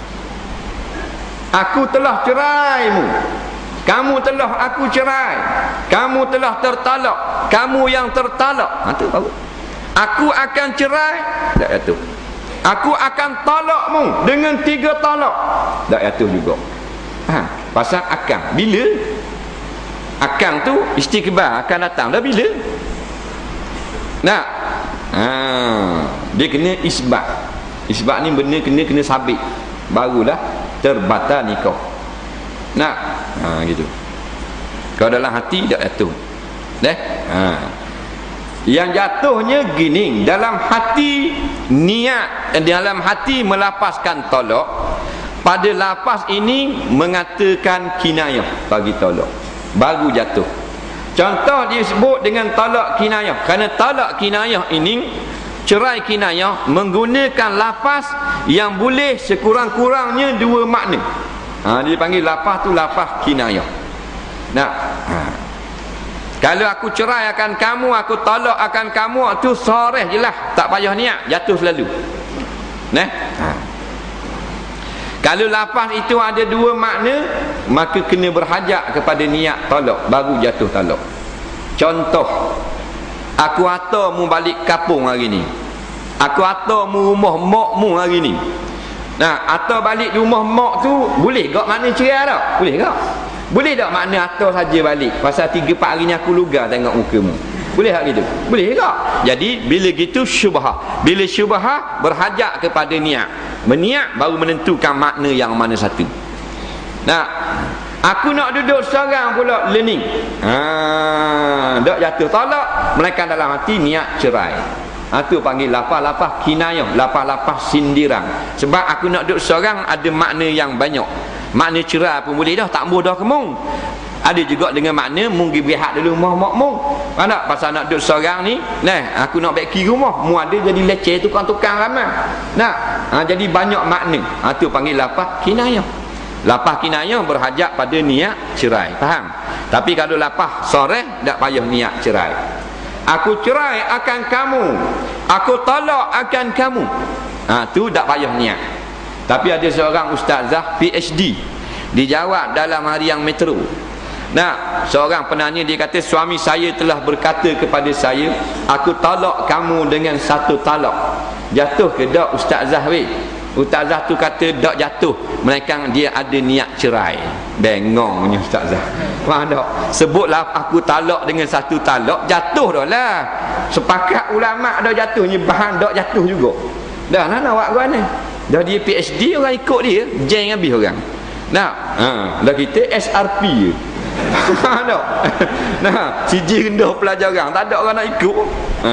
Aku telah ceraimu. Kamu telah aku cerai. Kamu telah tertalak. Kamu yang tertalak. Ha, tu baru. Aku akan cerai. Tak jatuh. Aku akan talakmu dengan tiga talak. Tak jatuh juga. Ha, pasal akan. Bila? Akan tu istiqbal, akan datang. Dah bila? Nah. Ha, dia kena isbat. Isbat ni benda kena kena sabit. Barulah terbatal nikah. Nah, ha, gitu. Kalau dalam hati tak jatuh. Deh? Ha. Yang jatuhnya gini, dalam hati niat, dalam hati melafazkan tolak, pada lafaz ini mengatakan kinayah bagi tolak, baru jatuh. Contoh dia sebut dengan talak kinayah, kerana talak kinayah ini, cerai kinayah, menggunakan lafaz yang boleh sekurang-kurangnya dua makna. Ha, dia panggil lafaz tu lafaz kinayah. Nah, ha. Kalau aku cerai akan kamu, aku talak akan kamu, tu soreh je lah, tak payah niat, jatuh selalu. Nah, ha. Kalau lafaz itu ada dua makna, maka kena berhajat kepada niat talak baru jatuh talak. Contoh, aku hantar mu balik kampung hari ni, aku hantar mu rumah mak mu hari ni. Nah, hantar balik rumah mak tu boleh tak makna cerai tak? Boleh tak? Boleh tak makna hantar saja balik pasal tiga empat hari ni aku lugar tengok muka mu? Boleh tak gitu? Boleh tak? Jadi bila gitu syubhah. Bila syubhah berhajat kepada niat. Meniat baru menentukan makna yang mana satu. Nah, aku nak duduk seorang pula learning. Ha, dak jatuh talak, melainkan dalam hati niat cerai. Ha, tu panggil lafaz-lafaz kinayah, lafaz-lafaz sindiran. Sebab aku nak duduk seorang ada makna yang banyak. Makna cerai pun boleh dah, tak mudah kemung. Ada juga dengan makna mung pergi berehat dulu rumah mak mung. Faham tak? Pasal nak duduk seorang ni, nah, aku nak baik kiri rumah, mu ada jadi leceh tukang-tukang ramai. Nah, ha, jadi banyak makna. Ha, tu panggil lafaz kinayah. Lafaz kinayah berhajat pada niat cerai. Faham? Tapi kalau lafaz sarih tak payah niat cerai. Aku cerai akan kamu, aku talak akan kamu. Ha, tu tak payah niat. Tapi ada seorang ustazah P H D dijawab dalam harian Metro. Nah, seorang penanya dia kata, suami saya telah berkata kepada saya, aku talak kamu dengan satu talak. Jatuh ke tak ustazah weh? Ustazah tu kata tak jatuh, melainkan dia ada niat cerai. Bengong punya ustazah. Faham tak? Sebutlah aku talak dengan satu talak, jatuh dah lah. Sepakat ulama' dah jatuhnya, bahan tak jatuh juga. Dah lah nak buat gua ni. Dah dia P H D, orang ikut dia, jeng habis orang. Nah, ha, dah kita S R P je. Tak. Nah, siji rendah pelajaran, tak ada orang nak ikut. Ha.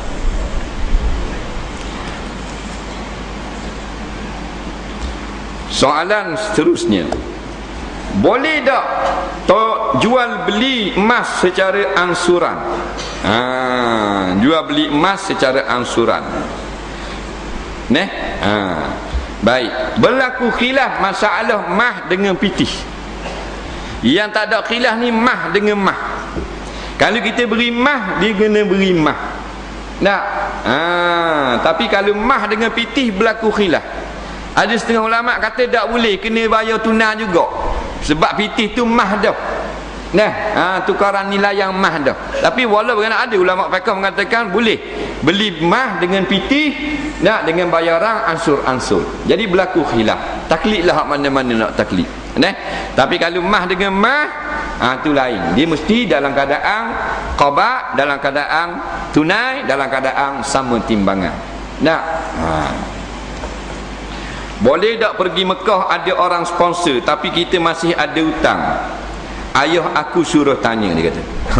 Soalan seterusnya, boleh tak to jual beli emas secara angsuran? Ha, jual beli emas secara angsuran. Neh? Ha. Baik, berlaku khilaf masalah mah dengan pitih. Yang tak ada khilaf ni mah dengan mah. Kalau kita beri mah, dia kena beri mah. Tak? Ha, tapi kalau mah dengan pitih berlaku khilaf. Ada setengah ulama kata tak boleh, kena bayar tunai juga. Sebab pitih tu mah dah. Nah, ha, tukaran nilai yang mah dah. Tapi walaupun ada ulama fiqh mengatakan boleh beli mah dengan pitih, nak dengan bayaran ansur-ansur. Jadi berlaku khilaf. Taklidlah hak mana-mana nak taklid. Nah, tapi kalau mah dengan mah, ha, tu lain. Dia mesti dalam keadaan qada, dalam keadaan tunai, dalam keadaan sama timbangan. Nah, ha. Boleh tak pergi Mekah ada orang sponsor tapi kita masih ada hutang? Ayah aku suruh tanya, dia kata. Ha.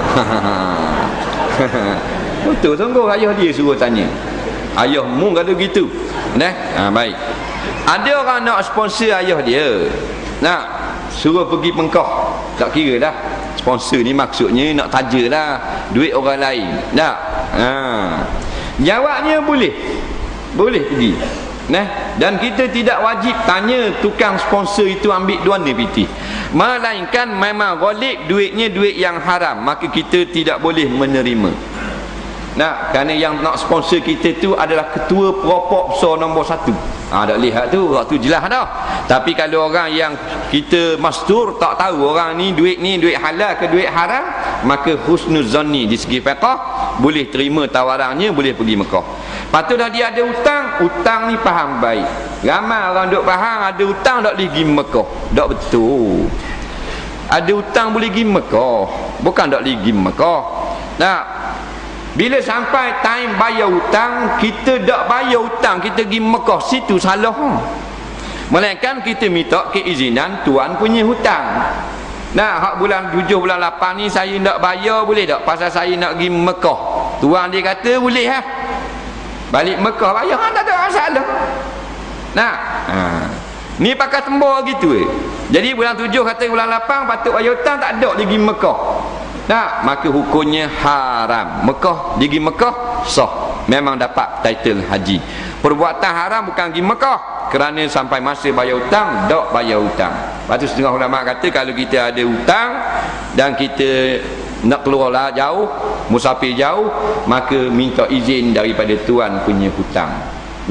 Betul sungguh ayah dia suruh tanya. Ayahmu kata gitu. Nah, ha, baik. Ada orang nak sponsor ayah dia. Nak suruh pergi Mekah. Tak kira dah. Sponsor ni maksudnya nak tajalah duit orang lain. Tak? Ha. Jawabnya boleh. Boleh pergi. Nah, dan kita tidak wajib tanya tukang sponsor itu ambil duana pitih. Melainkan memang golek duitnya duit yang haram, maka kita tidak boleh menerima. Nah, kerana yang nak sponsor kita tu adalah ketua peropok besar nombor satu. Ha, dah lihat tu, waktu jelas dah. Tapi kalau orang yang kita mastur tak tahu orang ni duit ni duit halal ke duit haram, maka husnuzanni di segi fiqh boleh terima tawarannya, boleh pergi Mekah. Patut dah dia ada hutang, hutang ni faham baik. Ramai orang duk faham ada hutang tak boleh pergi Mekah. Tak betul. Ada hutang boleh pergi Mekah, bukan tak boleh pergi Mekah. Nah, bila sampai time bayar hutang, kita tak bayar hutang, kita pergi Mekah, situ salah. Melainkan kita minta keizinan tuan punya hutang. Nah, hak bulan tujuh bulan lapan ni saya nak bayar, boleh tak? Pasal saya nak pergi Mekah. Tuan dia kata boleh ha. Balik Mekah bayar, ha, tak ada masalah. Nah, ha. Ni pakai tembok gitu eh. Jadi bulan tujuh kata bulan lapan patut bayar hutang, tak ada pergi Mekah. Nah, maka hukumnya haram. Mekah, pergi Mekah sah, memang dapat title haji. Perbuatan haram bukan pergi Mekah kerana sampai masa bayar hutang, tak bayar hutang. Lepas tu setengah ulama kata kalau kita ada hutang dan kita nak keluar lah jauh, musafir jauh, maka minta izin daripada tuan punya hutang. Tak?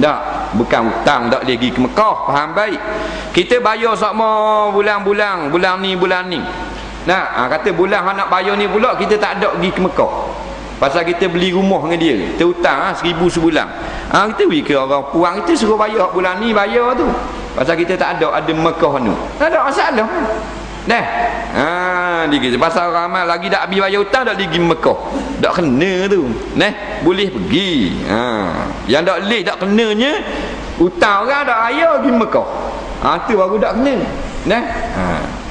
bukan hutang, tak boleh pergi ke Mekah. Faham baik? Kita bayar sama bulan-bulan, bulan ni bulan ni. Nah, ha, kata bulan nak bayar ni pula kita tak ada pergi ke Mekah. Pasal kita beli rumah dengan dia, kita hutang ha, seribu sebulan. Ha, kita pergi ke orang puang, kita suruh bayar bulan ni bayar tu. Pasal kita tak ada ada Mekah tu. Tak ada masalah. Dah. Ha, dia kata pasal orang amal lagi tak habis bayar hutang tak pergi Mekah. Tak kena tu. Nah, boleh pergi. Ha, yang tak boleh tak kenanya hutang orang tak bayar pergi Mekah. Ha, tu baru tak kena. Nah. Ha.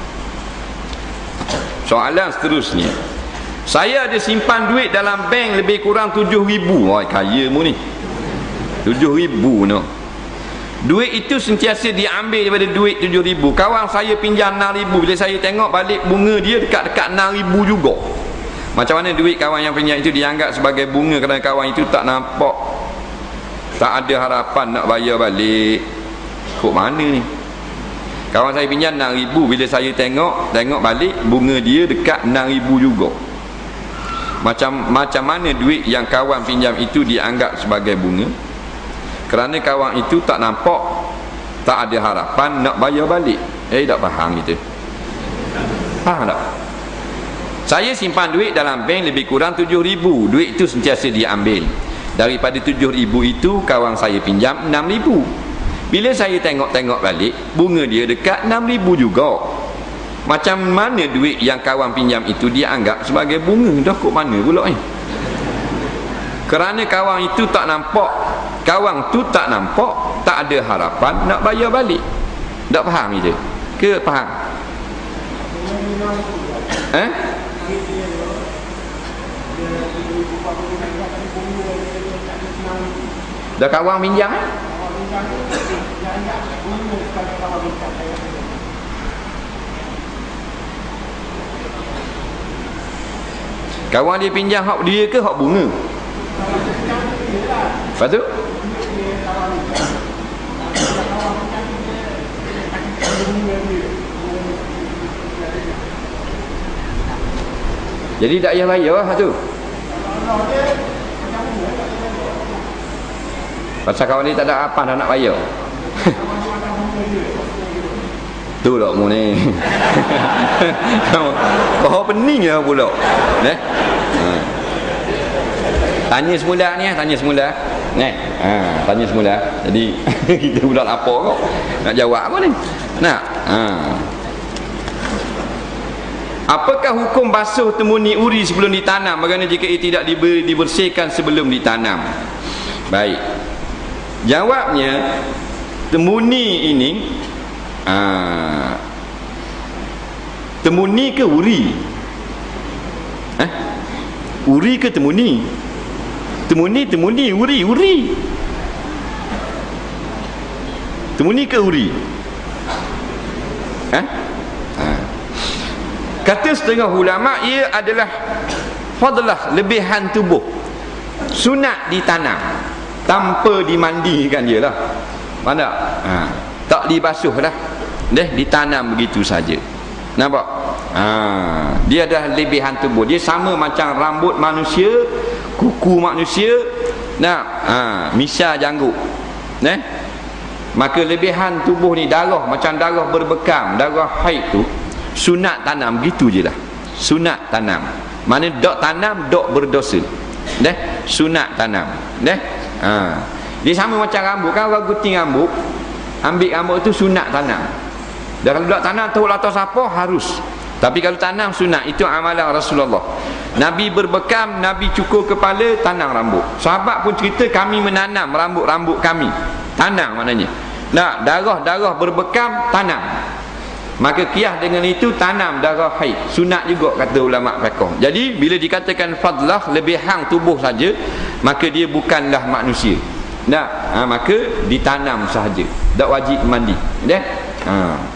Soalan seterusnya. Saya ada simpan duit dalam bank lebih kurang tujuh ribu. Wah, kaya mu ni. tujuh ribu no. Duit itu sentiasa diambil daripada duit tujuh ribu. Kawan saya pinjam enam ribu. Bila saya tengok balik bunga dia dekat-dekat enam ribu juga. Macam mana duit kawan yang pinjam itu dianggap sebagai bunga kerana kawan itu tak nampak, tak ada harapan nak bayar balik. Kok mana ni? Kawan saya pinjam enam ribu. Bila saya tengok Tengok balik bunga dia dekat enam ribu juga. Macam macam mana duit yang kawan pinjam itu dianggap sebagai bunga? Kerana kawan itu tak nampak, tak ada harapan nak bayar balik. Eh, tak faham kita. Faham tak? Saya simpan duit dalam bank lebih kurang tujuh ribu. Duit itu sentiasa diambil. Daripada tujuh ribu itu kawan saya pinjam enam ribu. Bila saya tengok-tengok balik, bunga dia dekat enam ribu juga. Macam mana duit yang kawan pinjam itu dianggap sebagai bunga? Dah kok mana pula ni? Kerana kawan itu tak nampak, kawan tu tak nampak, tak ada harapan nak bayar balik. Tak faham kita? Ke faham? Eh? Dah kawan pinjam eh? Kawan dia pinjam hak dia ke hak bunga? Lepas tu? Jadi tak payah bayar lah tu. Pasal kawan ni tak ada apa dah nak bayar. Tu lah mu ni. Kau pening lah pula. Eh? Ha. Tanya semula ni, tanya semula. Eh? Ha, tanya semula. Jadi kita budak lapar kau. Nak jawab apa ni? Nak? Ha. Apakah hukum basuh temuni uri sebelum ditanam? Bagaimana jika ia tidak dibersihkan sebelum ditanam? Baik. Jawabnya, temuni ini aa, temuni ke uri? Eh? Uri ke temuni? Temuni, temuni, uri, uri. Temuni ke uri? Eh? Ha. Kata setengah ulama, ia adalah fadlah, lebihan tubuh, sunat ditanam tanpa dimandikan dia lah. Mana? Ha. Tak dibasuh dah, deh, ditanam begitu saja. Nampak? Ha. Dia dah lebihan tubuh. Dia sama macam rambut manusia, kuku manusia, nak ha. misal janggut, eh? Maka lebihan tubuh ni, darah macam darah berbekam, darah haid tu, sunat tanam, gitu je lah. Sunat tanam. Mana dok tanam, dok berdosa. Deh, sunat tanam. Deh. Ha. Dia sama macam rambut kan, orang gunting rambut, ambil rambut tu sunat tanam. Dan kalau dok tanam tahu atas apa harus. Tapi kalau tanam sunat, itu amalan Rasulullah. Nabi berbekam, Nabi cukur kepala, tanam rambut. Sahabat pun cerita, kami menanam rambut-rambut kami. Tanam maknanya. Nah, darah-darah berbekam, tanam. Maka qiyas dengan itu, tanam darah haid. Sunat juga kata ulama fiqh. Jadi bila dikatakan fadlah, lebihan tubuh saja, maka dia bukanlah manusia. Nah, ha, maka ditanam sahaja. Tak wajib mandi. Dah? Ha.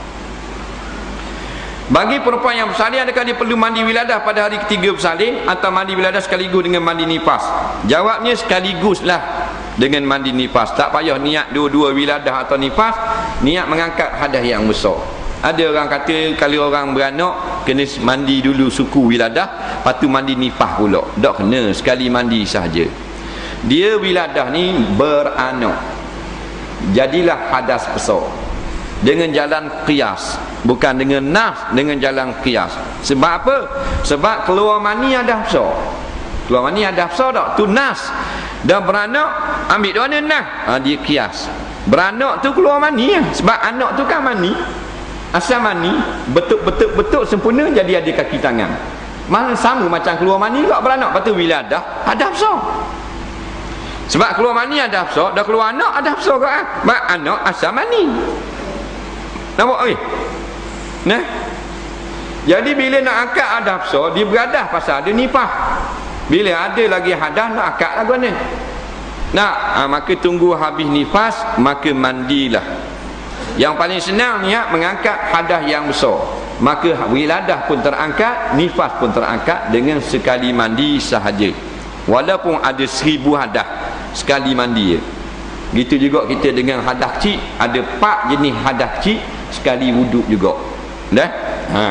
Bagi perempuan yang bersalin, adakah dia perlu mandi wiladah pada hari ketiga bersalin atau mandi wiladah sekaligus dengan mandi nifas? Jawabnya sekaliguslah dengan mandi nifas. Tak payah niat dua-dua wiladah atau nifas, niat mengangkat hadas yang besar. Ada orang kata kalau orang beranak kena mandi dulu suku wiladah, lepas tu mandi nifas pula. Tak kena, sekali mandi sahaja. Dia wiladah ni beranak. jadilah hadas besar dengan jalan qiyas, bukan dengan nas, dengan jalan qiyas. Sebab apa? Sebab keluar mani hadas besar. Keluar mani hadas besar tak? Tu nas. Dan beranak ambil dua nah, ha, dia qiyas. Beranak tu keluar mani ya. Sebab anak tu kan mani, asal mani, betul-betul betul sempurna jadi ada kaki tangan. Mana sama macam keluar mani kat beranak. Lepas tu bila ada ada besar. Sebab keluar mani ada besar, dah keluar anak ada besar kan. Mak anak asal mani. Nampak eh? Nah. Jadi bila nak akad ada besar, dia beradah pasal ada nifas. Bila ada lagi hadas nak akad lagu ni. Nak, ha, maka tunggu habis nifas, maka mandilah. Yang paling senang niat mengangkat hadas yang besar. Maka wiladah pun terangkat, nifas pun terangkat dengan sekali mandi sahaja. Walaupun ada seribu hadas sekali mandi. Gitu juga kita dengan hadas kecil, ada empat jenis hadas kecil sekali wuduk juga. Dah? Ha.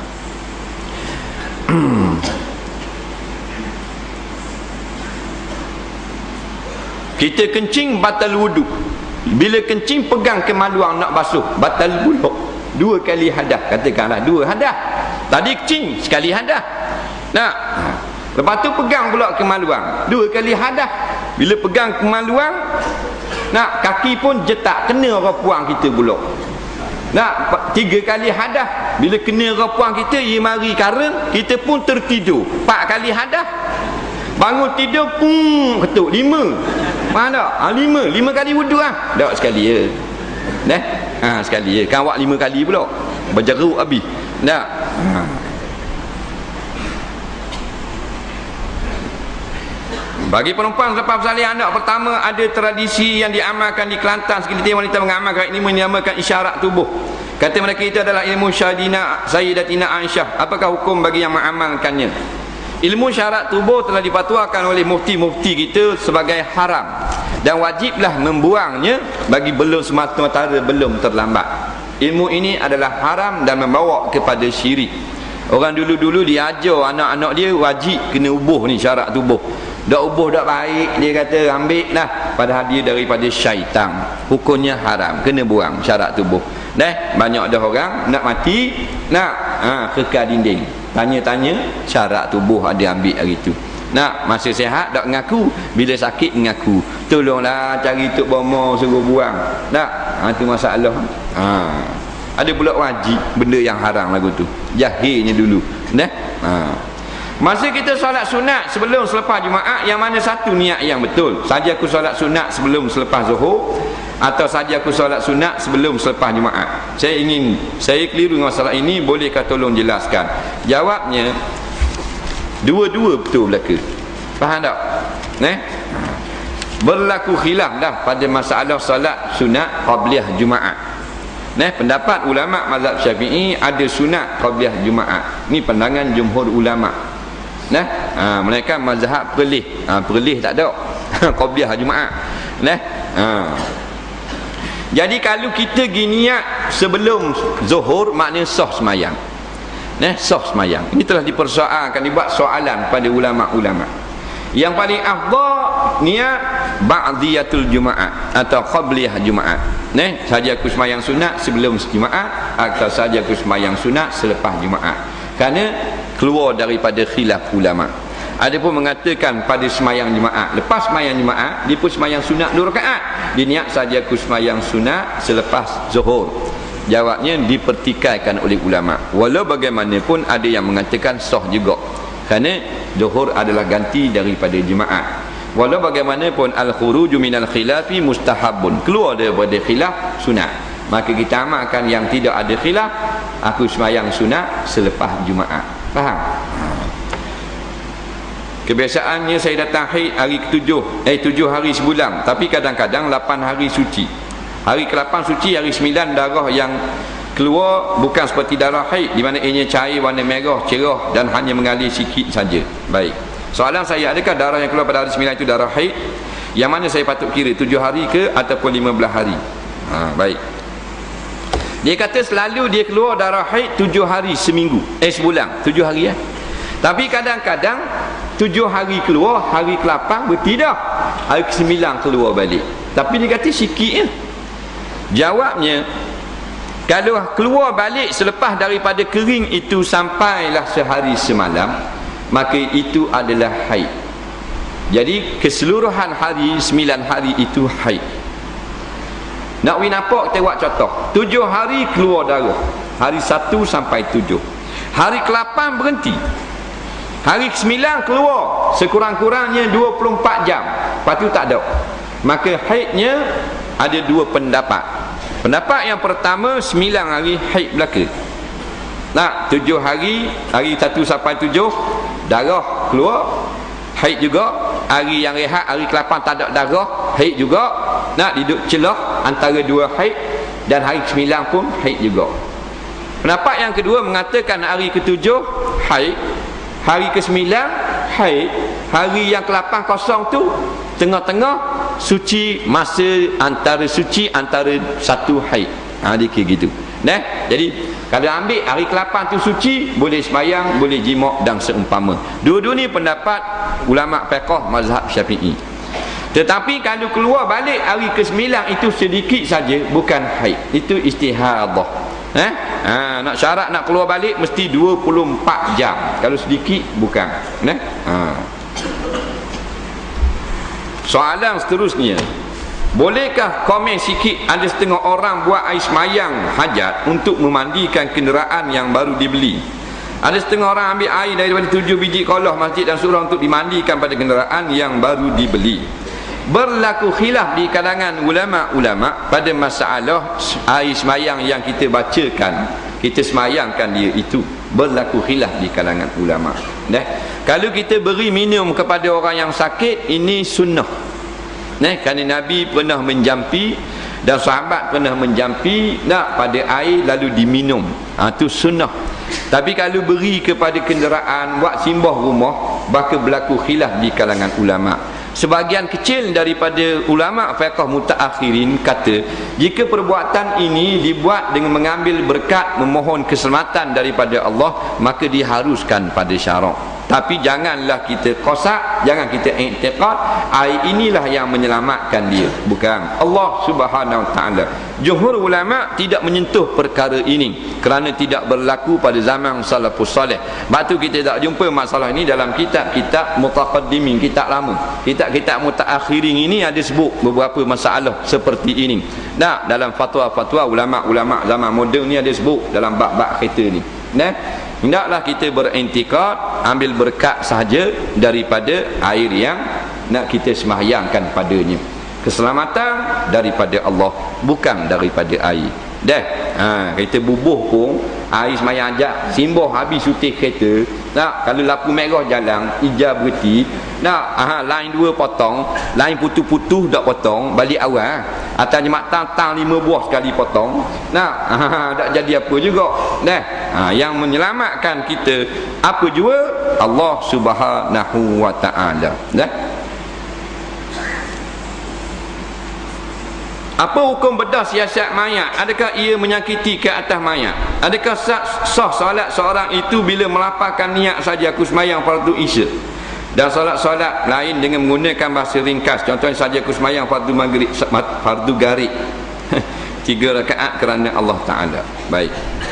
Kita kencing batal wuduk. Bila kencing pegang kemaluan nak basuh, batal wuduk. Dua kali hadas, katakanlah dua hadas. Tadi kencing sekali hadas. Nah, lepas tu pegang pula kemaluan, dua kali hadas. Bila pegang kemaluan, nak kaki pun jetak kena rapuang kita pula. Nak tiga kali hadas. Bila kena rapuang kita, ia mari kareng, kita pun tertidur. Empat kali hadas. Bangun tidur pun ketuk lima. Mana tak? Ha, lima. Lima kali wuduk ah. Tak sekali ya. Dah? Ha, sekali ya. Kan awak lima kali pula. Berjeruk habis. Tak? Ha. Bagi perempuan selepas bersalin anak pertama, ada tradisi yang diamalkan di Kelantan. Sekelintir wanita mengamalkan ini, menamakan isyarat tubuh. Kata mereka itu adalah ilmu Syahidina Sayyidatina Aisyah. Apakah hukum bagi yang mengamalkannya? Ilmu syarat tubuh telah dipatuakan oleh mufti-mufti kita sebagai haram, dan wajiblah membuangnya bagi belum semata-mata belum terlambat. Ilmu ini adalah haram dan membawa kepada syirik. Orang dulu-dulu dia ajar anak-anak dia wajib kena ubuh ni syarat tubuh. Dak ubuh dak baik, dia kata ambil lah, padahal dia daripada syaitan. Hukumnya haram, kena buang syarat tubuh. Dah banyak dah orang nak mati, nak ha, kekal dinding. Tanya-tanya syarat tubuh ada ambil hari tu. Nak masa sihat tak mengaku, bila sakit mengaku. Tolonglah cari tok bomo suruh buang. Tak? Ha tu masalah. Ha. Ada pula wajib benda yang haram lagu tu. Jahilnya dulu. Dah? Ha. Masa kita solat sunat sebelum selepas Jumaat, yang mana satu niat yang betul? Saja aku solat sunat sebelum selepas Zuhur, atau saja aku solat sunat sebelum selepas Jumaat? Saya ingin, saya keliru dengan masalah ini, bolehkah tolong jelaskan? Jawabnya, dua-dua betul berlaku. Faham tak? Eh? Berlaku khilaf dah pada masalah solat sunat qabliyah Jumaat. Nah, pendapat ulama mazhab Syafi'i ada sunat qabliyah Jumaat. Ni pandangan jumhur ulama. Nah, ha, mereka mazhab perlih. Ha, perlih tak ada. Qabliyah Jumaat. Nah, ha. Jadi kalau kita giniat sebelum Zuhur, maknanya sah semayang. Nah, sah semayang. Ini telah dipersoalkan, dibuat soalan pada ulama-ulama. Yang paling afdal niat ba'diyatul Jumaat atau qabliyah Jumaat. Nah, saja aku semayang sunat sebelum Jumaat, atau saja aku semayang sunat selepas Jumaat. Kerana keluar daripada khilaf ulama. Ada pun mengatakan pada semayang Jumaat, lepas semayang Jumaat dia pun semayang sunat dua rakaat. Dia niat saja aku semayang sunat selepas Zuhur. Jawabnya dipertikaikan oleh ulama. Walau bagaimanapun ada yang mengatakan sah juga. Kerana Zuhur adalah ganti daripada Jumaat. Walau bagaimanapun al-khuruju minal khilafi mustahabun. Keluar daripada khilaf sunat. Maka kita amalkan yang tidak ada khilaf. Aku semayang sunat selepas Jumaat. Faham? Kebiasaannya saya datang haid hari ketujuh, eh tujuh hari sebulan, tapi kadang-kadang lapan hari suci. Hari ke lapan suci, hari sembilan darah yang keluar bukan seperti darah haid, di mana ianya cair warna merah cerah dan hanya mengalir sikit saja. Baik. Soalan saya, adakah darah yang keluar pada hari sembilan itu darah haid? Yang mana saya patut kira, tujuh hari ke ataupun lima belas hari? Ha, baik. Dia kata selalu dia keluar darah haid tujuh hari seminggu, eh sebulan, tujuh hari ya. Tapi kadang-kadang tujuh hari keluar, hari ke lapan bertidak, hari ke sembilan keluar balik. Tapi dia kata sikit ya. Jawabnya, kalau keluar balik selepas daripada kering itu sampailah sehari semalam, maka itu adalah haid. Jadi keseluruhan hari, sembilan hari itu haid. Nak win apa kita buat contoh. Tujuh hari keluar darah. Hari satu sampai tujuh. Hari ke lapan berhenti. Hari ke sembilan keluar sekurang-kurangnya dua puluh empat jam. Lepas tu tak ada. Maka haidnya ada dua pendapat. Pendapat yang pertama, sembilan hari haid belaka. Nah, tujuh hari, hari satu sampai tujuh darah keluar, haid juga. Hari yang rehat, hari ke lapan tak ada darah, haid juga. Nak duduk celah antara dua haid, dan hari ke sembilan pun haid juga. Pendapat yang kedua mengatakan hari ke tujuh haid, hari ke sembilan haid, hari yang ke lapan kosong tu tengah-tengah suci, masa antara suci antara satu haid. Ha, dia kira gitu. Nah, jadi kalau ambil hari ke lapan tu suci, boleh sembahyang, boleh jima' dan seumpama. Dua-dua ni pendapat ulama fiqh mazhab Syafi'i. Tetapi kalau keluar balik hari ke sembilan itu sedikit saja, bukan haid, itu istihadah. Eh? Ha, nak syarat nak keluar balik mesti dua puluh empat jam. Kalau sedikit bukan. Nah. Ha. Soalan seterusnya, bolehkah komen sikit ada setengah orang buat air semayang hajat untuk memandikan kenderaan yang baru dibeli? Ada setengah orang ambil air daripada tujuh biji kolah masjid dan surau untuk dimandikan pada kenderaan yang baru dibeli. Berlaku khilaf di kalangan ulama-ulama pada masalah air semayang yang kita bacakan, kita semayangkan dia itu. Berlaku khilaf di kalangan ulama. Nah, kalau kita beri minum kepada orang yang sakit, ini sunnah. Nah, kerana Nabi pernah menjampi dan sahabat pernah menjampi nak pada air lalu diminum. Ha, itu sunnah. Tapi kalau beri kepada kenderaan, buat simbah rumah, maka berlaku khilaf di kalangan ulama. Sebahagian kecil daripada ulama fiqh mutaakhirin kata, jika perbuatan ini dibuat dengan mengambil berkat, memohon keselamatan daripada Allah, maka diharuskan pada syarak. Tapi janganlah kita kosak, jangan kita i'tiqad air inilah yang menyelamatkan dia. Bukan. Allah Subhanahu Wa Taala. Jumhur ulama tidak menyentuh perkara ini kerana tidak berlaku pada zaman salafus salih. Sebab tu kita tak jumpa masalah ini dalam kitab-kitab mutaqaddimin, kitab lama. Kitab-kitab mutaakhirin ini ada sebut beberapa masalah seperti ini. Nah, dalam fatwa-fatwa ulama-ulama zaman moden ni ada sebut dalam bab-bab kereta ni. Nah, hendaklah kita berintikad, ambil berkat sahaja daripada air yang nak kita sembahyangkan padanya. Keselamatan daripada Allah, bukan daripada air. Dah, ha, kita bubuh pun air semayang ajak simbah habis sutih kereta. Nak, kalau lampu merah jalan, hijau berhenti, nak, aha, line dua potong, line putus-putus dak potong, balik awal. Atas jemak tang-tang lima buah sekali potong. Nak, aha, dak jadi apa juga. Dah, ha, yang menyelamatkan kita apa jua? Allah Subhanahu Wa Taala. Dah. Apa hukum bedah siasat mayat? Adakah ia menyakiti ke atas mayat? Adakah sah, sah solat seorang itu bila melapangkan niat saja aku semayang fardu isya? Dan solat-solat lain dengan menggunakan bahasa ringkas, contohnya saja aku semayang fardu maghrib, fardu garik tiga rakaat kerana Allah Ta'ala. Baik.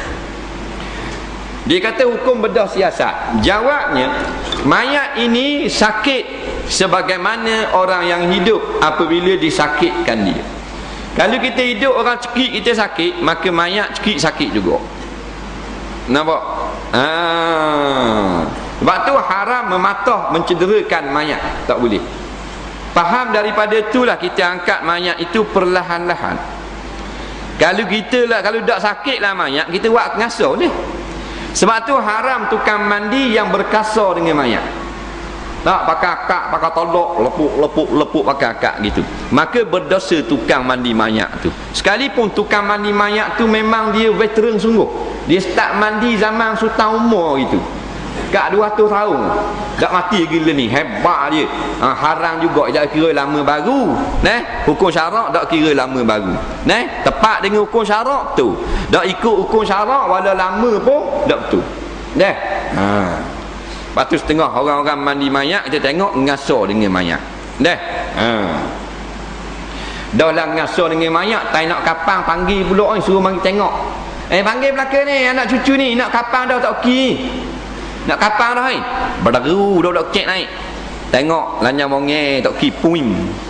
Dia kata hukum bedah siasat. Jawabnya, mayat ini sakit sebagaimana orang yang hidup apabila disakitkan dia. Kalau kita hidup orang cekik kita sakit, maka mayat cekik sakit juga. Nampak? Ah. Sebab tu haram mematah, mencederakan mayat. Tak boleh. Faham daripada itulah kita angkat mayat itu perlahan-lahan. Kalau kita lah, kalau tak sakit lah mayat, kita buat ngasar ni. Sebab tu haram tukang mandi yang berkasar dengan mayat. Tak pakai akak, pakai tolok, lepuk-lepuk-lepuk pakai akak gitu. Maka berdosa tukang mandi mayat tu. Sekalipun tukang mandi mayat tu memang dia veteran sungguh. Dia start mandi zaman Sultan Umar gitu. Kat dua ratus tahun. Tak mati gila ni, hebat dia. Ha, haram juga, tak kira lama baru. Nah, hukum syarak tak kira lama baru. Nah, tepat dengan hukum syarak tu. Tak ikut hukum syarak walau lama pun tak betul. Nah. Ha. Lepas tu setengah orang-orang mandi mayat, kita tengok ngasar dengan mayat. Dah. Ha. Dah lah ngasa dengan mayat, tak nak kapang, panggil pula, suruh mari tengok. Eh, panggil belakang ni, anak cucu ni, nak kapang dah tak okey. Nak kapang dah, eh. Berderu, dah dah cek naik. Tengok, lanyang mongeh, tak okey, puing.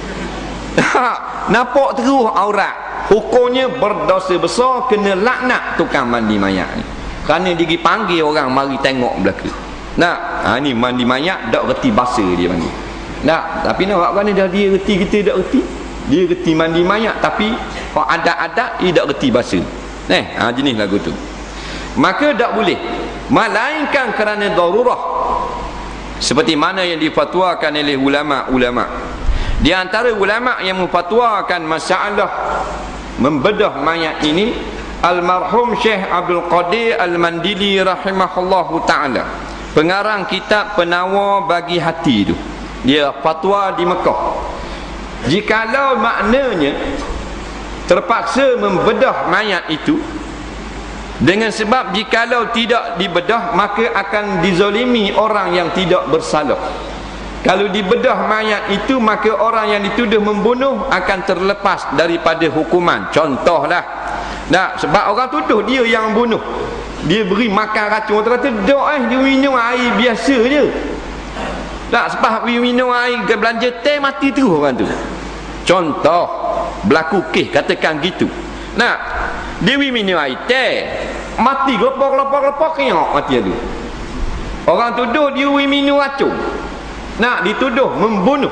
Nampak terus aurat. Hukumnya berdosa besar, kena laknat tukang mandi mayat ni. Kerana dia pergi panggil orang, mari tengok belakang. Nak, ha, ni mandi mayat, tak reti basa dia mandi. Nak, tapi nak buat ni dah dia reti, kita tak reti. Dia reti mandi mayat, tapi kalau adat-adat dia tak reti bahasa. Eh, ha, jenis lagu tu. Maka tak boleh, melainkan kerana darurah, seperti mana yang difatwakan oleh ulama-ulama. Di antara ulama yang memfatwakan masalah membedah mayat ini, almarhum Syekh Abdul Qadir Al-Mandili rahimahullahu ta'ala, pengarang kitab Penawar Bagi Hati tu. Dia fatwa di Mekah, jikalau maknanya terpaksa membedah mayat itu, dengan sebab jikalau tidak dibedah maka akan dizalimi orang yang tidak bersalah. Kalau dibedah mayat itu, maka orang yang dituduh membunuh akan terlepas daripada hukuman. Contohlah, nah, sebab orang tuduh dia yang bunuh, dia beri makan racun, orang kata dok eh dia minum air biasa je. Tak, sebab dia minum air ke belanja teh, mati terus orang tu. Contoh berlaku kes, katakan gitu. Nah, dia minum air teh, mati gelepok-gelepok-gelepok kenyok mati tu. Orang tuduh dia minum racun, nak dituduh membunuh.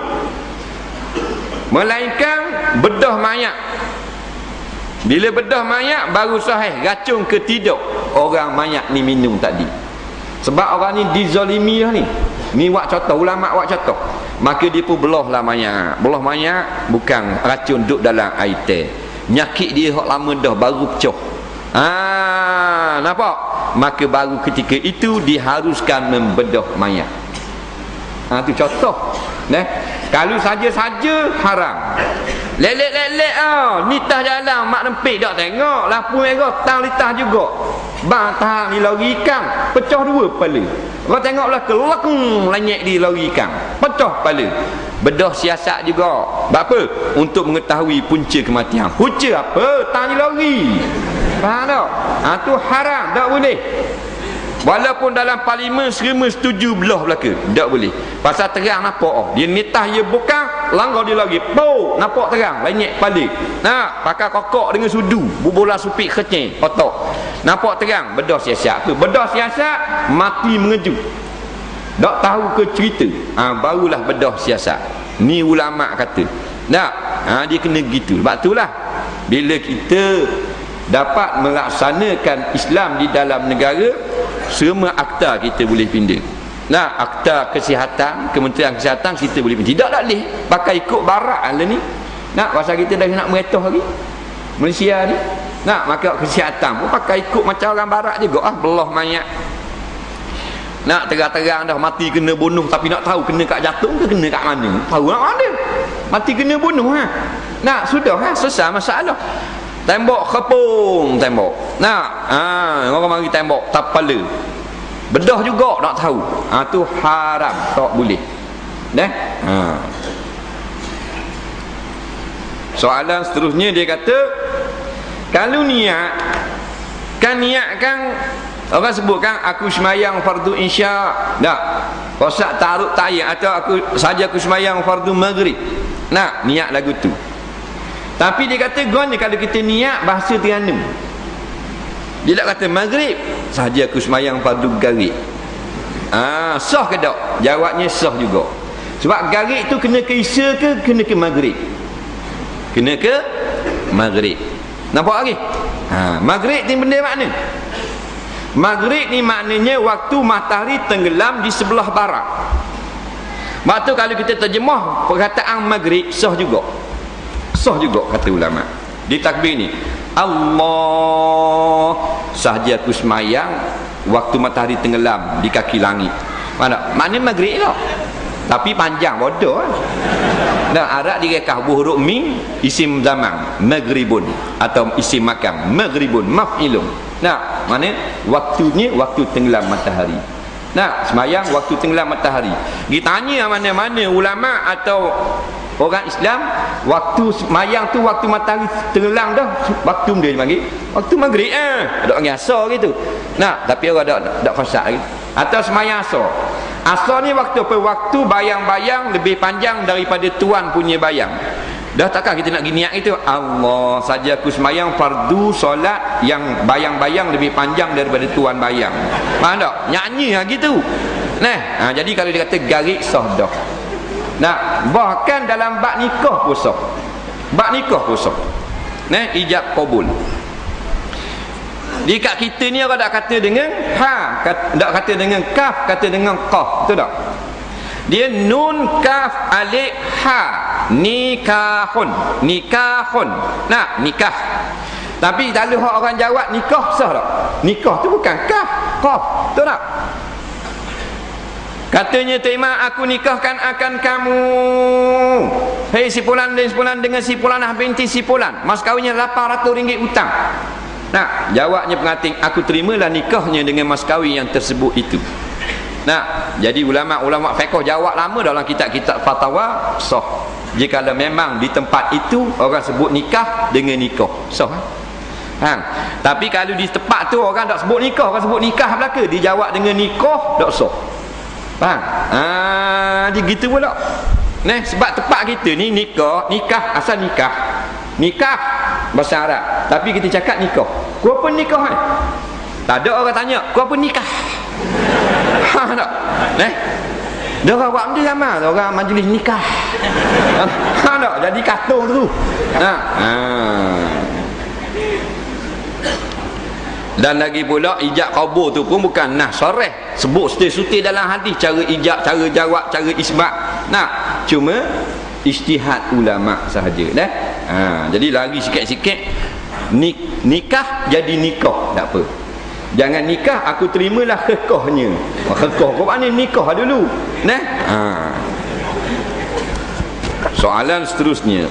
Melainkan bedah mayat. Bila bedah mayat baru sahih racun ke tidak orang mayat ni minum tadi. Sebab orang ni dizalimi dah ni. Ni wak contoh, ulama wak contoh. Maka dia pun belahlah mayat. Belah mayat bukan racun duduk dalam air teh. Nyakit dia hak lama dah baru pecah. Ah, nampak? Maka baru ketika itu diharuskan membedah mayat. Ha, tu contoh. Nah, kalau saja-saja haram. Lelek-lelek ah, nitah jalan mak nempik dak tengok, lampu merah tang litah juga. Bang tang di lori ikan, pecah dua kepala. Kau tengoklah kelak lanyek di lori ikan, pecah kepala. Bedah siasat juga. Sebab apa? Untuk mengetahui punca kematian. Punca apa? Tang di lori. Faham tak? Ha, tu haram, tak boleh. Walaupun dalam parlimen serima setuju belah belaka, tak boleh. Pasal terang nampak oh. Dia nitah dia bukan, langgar dia lagi. Pow, nampak terang, lanyek kepala. Nah, pakai kokok dengan sudu, bubulah supik kecil, otak. Nampak terang, bedah siasat apa? Bedah siasat mati mengejut. Tak tahu ke cerita. Ha, barulah bedah siasat. Ni ulama kata. Nah, ha, dia kena gitu. Sebab itulah bila kita dapat melaksanakan Islam di dalam negara, semua akta kita boleh pindah. Nah, akta kesihatan, Kementerian Kesihatan kita boleh pindah. Tidak tak boleh pakai ikut barat lah ni. Nak, pasal kita dah nak meretoh lagi Malaysia ni. Nak, maka kesihatan pun pakai ikut macam orang barat juga ah, belah mayat. Nak, terang-terang dah mati kena bunuh, tapi nak tahu kena kat jantung ke kena kat mana? Tahu nak mana? Mati kena bunuh ha. Nak, sudah ha, selesai masalah. Tembok kepung tembok. Nah, ha, orang mari tembok tapala. Bedah juga nak tahu. Ha, tu haram, tak boleh. Dah? Ha. Soalan seterusnya dia kata, kalau niat, kan niat kan orang sebutkan aku semayang fardu insya, tak? Kosak taruk tayyib atau aku saja aku semayang fardu maghrib. Nah, niat lagu tu. Tapi dia kata gone kalau kita niat bahasa Terengganu. Dia tak kata maghrib, sahaja aku semayang fardu garib. Ah, sah ke tak? Jawabnya sah juga. Sebab garib tu kena ke isya ke kena ke maghrib? Kena ke maghrib. Nampak lagi? Ha, maghrib ni benda makna. Maghrib ni maknanya waktu matahari tenggelam di sebelah barat. Waktu kalau kita terjemah perkataan maghrib sah juga. Sah juga kata ulama. Di takbir ni Allah sahaja aku semayang waktu matahari tenggelam di kaki langit. Mana? Mana maghrib lah. Tapi panjang bodoh lah. Dan Arab direkah huruf mim isim zaman maghribun atau isim makan maghribun maf'ilun. Nah, mana waktunya waktu tenggelam matahari. Nah, semayang waktu tenggelam matahari. Ditanya mana-mana ulama atau Orang Islam waktu semayang tu waktu matahari tergelam dah, waktu dia panggil waktu maghrib ah, ada orang asar gitu. Nah, tapi orang dak dak khasak lagi. Atau semayang asar. Asar ni waktu apa? Waktu bayang-bayang lebih panjang daripada tuan punya bayang. Dah takkan kita nak gini niat itu, Allah saja aku semayang fardu solat yang bayang-bayang lebih panjang daripada tuan bayang. Faham tak? Nyanyi lah gitu. Nah, ha, jadi kalau dia kata garik sah dah. Nah, bahkan dalam bab nikah pun sah. Bab nikah pun sah. Nah, ijab qabul. Di kat kita ni orang tak kata dengan ha, kat, tak kata dengan kaf, kata dengan qaf, betul tak? Dia nun kaf alif ha, nikahun, nikahun. Nah, nikah. Tapi kalau orang jawab nikah sah tak? Nikah tu bukan kaf, qaf, betul tak? Katanya Taimah, aku nikahkan akan kamu, hei si Fulan dan si Fulan dengan si Fulanah binti si Fulan, mas kawinnya lapan ratus ringgit hutang. Nah, jawabnya pengantin, aku terimalah nikahnya dengan mas kawin yang tersebut itu. Nah, jadi ulama-ulama fiqh jawab lama dalam kitab-kitab fatwa sah. Jika memang di tempat itu orang sebut nikah dengan nikah, sah. Ha. Tapi kalau di tempat tu orang tak sebut nikah, orang sebut nikah belaka, dijawab dengan nikah, tak sah. Faham? Ah, dia gitu pula. Nah, sebab tempat kita ni nikah, nikah asal nikah. Nikah bahasa Arab, tapi kita cakap nikah. Kau apa nikah kan? Tak ada orang tanya, kau apa nikah? Ha tak? Nah. Dia orang buat benda sama, orang majlis nikah. Ha tak? Jadi katung tu. Ha. Ha. Dan lagi pula ijab qabul tu pun bukan nah soreh, sebut suti-suti dalam hadis cara ijab, cara jawab, cara isbat. Nah, cuma ijtihad ulama sahaja dah. Ha, jadi lagi sikit-sikit nik, nikah jadi nikah tak apa. Jangan nikah aku terimalah khekahnya. Khekah kau mana nikah dulu. Nah. Ha. Soalan seterusnya.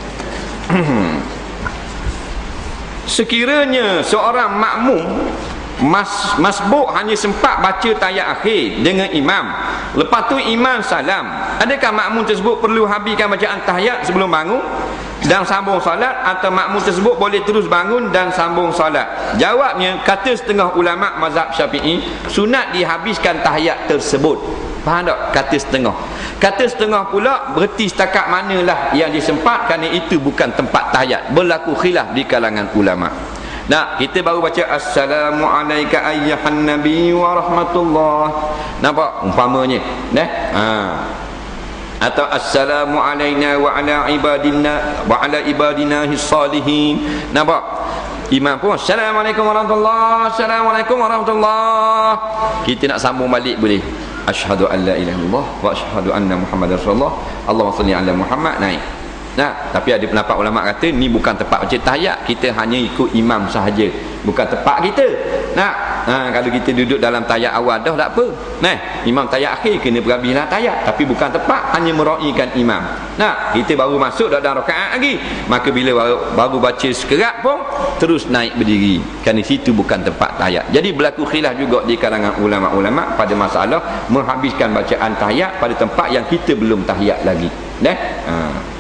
Sekiranya seorang makmum mas, masbuk hanya sempat baca tayat akhir dengan imam, lepas tu imam salam, adakah makmum tersebut perlu habiskan bacaan tahiyat sebelum bangun dan sambung solat, atau makmum tersebut boleh terus bangun dan sambung solat? Jawabnya, kata setengah ulama mazhab Syafi'i, sunat dihabiskan tahiyat tersebut. Faham tak? Kata setengah. Kata setengah pula berarti setakat manalah yang disempat, kerana itu bukan tempat tahiyat. Berlaku khilaf di kalangan ulama. Nah, kita baru baca assalamualaikum ayyuhan nabi wa rahmatullah. Nampak umpamanya? Nah, ha. Atau assalamu alaina wa ala ibadina wa ala ibadina salihin. Nampak? Imam pun assalamualaikum warahmatullahi, assalamualaikum warahmatullahi. Kita nak sambung balik boleh. Asyhadu an la ilaha illallah wa asyhadu anna muhammadar rasulullah. Allahumma salli ala Muhammad, naik. Nah, tapi ada pendapat ulama kata ni bukan tempat baca tahiyat, kita hanya ikut imam sahaja, bukan tempat kita. Nah, ha, kalau kita duduk dalam tahiyat awal dah tak apa. Nah, imam tahiyat akhir kena berhabislah tahiyat, tapi bukan tempat, hanya meraikan imam. Nah, kita baru masuk dalam rakaat lagi, maka bila baru, baru baca sekerat pun terus naik berdiri, kerana situ bukan tempat tahiyat. Jadi berlaku khilaf juga di kalangan ulama-ulama pada masalah menghabiskan bacaan tahiyat pada tempat yang kita belum tahiyat lagi. Nah, ha.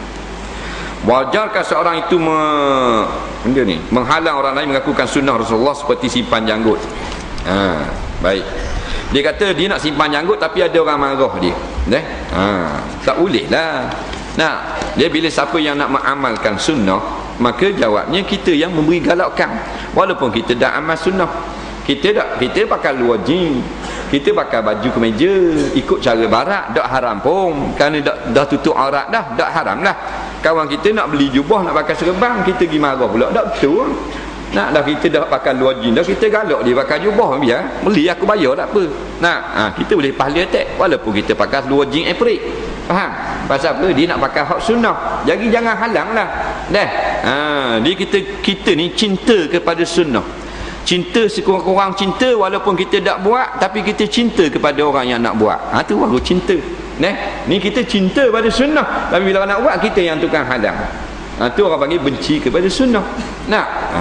Wajarkah seorang itu me, benda ni, menghalang orang lain mengakukan sunnah Rasulullah seperti simpan janggut? Ha, baik. Dia kata dia nak simpan janggut tapi ada orang marah dia. Eh? Ha, tak boleh lah. Nah, dia bila siapa yang nak mengamalkan sunnah, maka jawabnya kita yang memberi galakkan. Walaupun kita dah amal sunnah, kita dah kita pakai luar jin, kita pakai baju kemeja ikut cara barat, tak haram pun, kerana dah, dah tutup aurat dah, tak haram lah. Kawan kita nak beli jubah, nak pakai serban, kita pergi marah pula, tak betul. Nak dah kita dah pakai luar jin dah, kita galak dia pakai jubah, biar beli aku bayar tak apa. Nah, ha, kita boleh pahala attack walaupun kita pakai luar jin aprik. Faham? Pasal apa? Dia nak pakai hak sunnah. Jadi jangan halang lah. Dah. Ha, dia kita kita ni cinta kepada sunnah. Cinta sekurang-kurang cinta, walaupun kita tak buat, tapi kita cinta kepada orang yang nak buat. Ha, tu baru cinta. Nah, ni kita cinta pada sunnah, tapi bila nak buat kita yang tukang halang. Ha, tu orang panggil benci kepada sunnah. Nah, ha.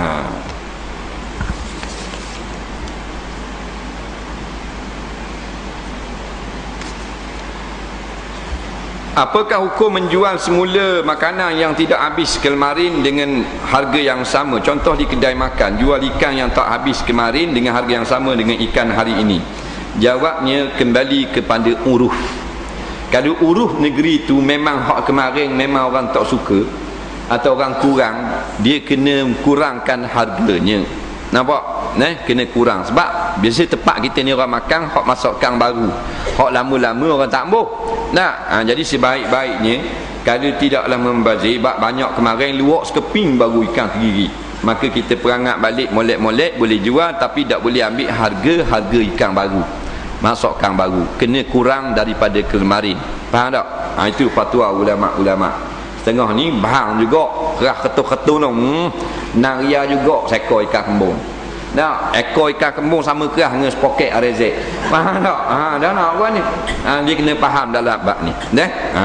Apakah hukum menjual semula makanan yang tidak habis kemarin dengan harga yang sama? Contoh di kedai makan, jual ikan yang tak habis kemarin dengan harga yang sama dengan ikan hari ini. Jawabnya kembali kepada uruf. Kalau uruf negeri itu memang hak kemarin memang orang tak suka atau orang kurang, dia kena kurangkan harganya. Nampak? Nah, kena kurang. Sebab biasa tempat kita ni orang makan hak masakan baru. Hak lama-lama orang tak ambil. Nah, ha, jadi sebaik-baiknya kalau tidaklah membazir, bab banyak kemarin luak sekeping baru ikan tergiri, maka kita perangat balik molek-molek boleh jual, tapi tak boleh ambil harga-harga ikan baru, masakan baru, kena kurang daripada kemarin. Faham tak? Ha, itu fatwa ulama-ulama. Setengah ni bahang juga, kerah ketul-ketul tu, hmm, naria juga sekor ikan kembung. Nah, ekor ikan kembung sama kerah dengan sepoket arezek. Faham tak? Ha, dah nak buat ni. Ha, dia kena faham dalam bab ni. Dah? Ha.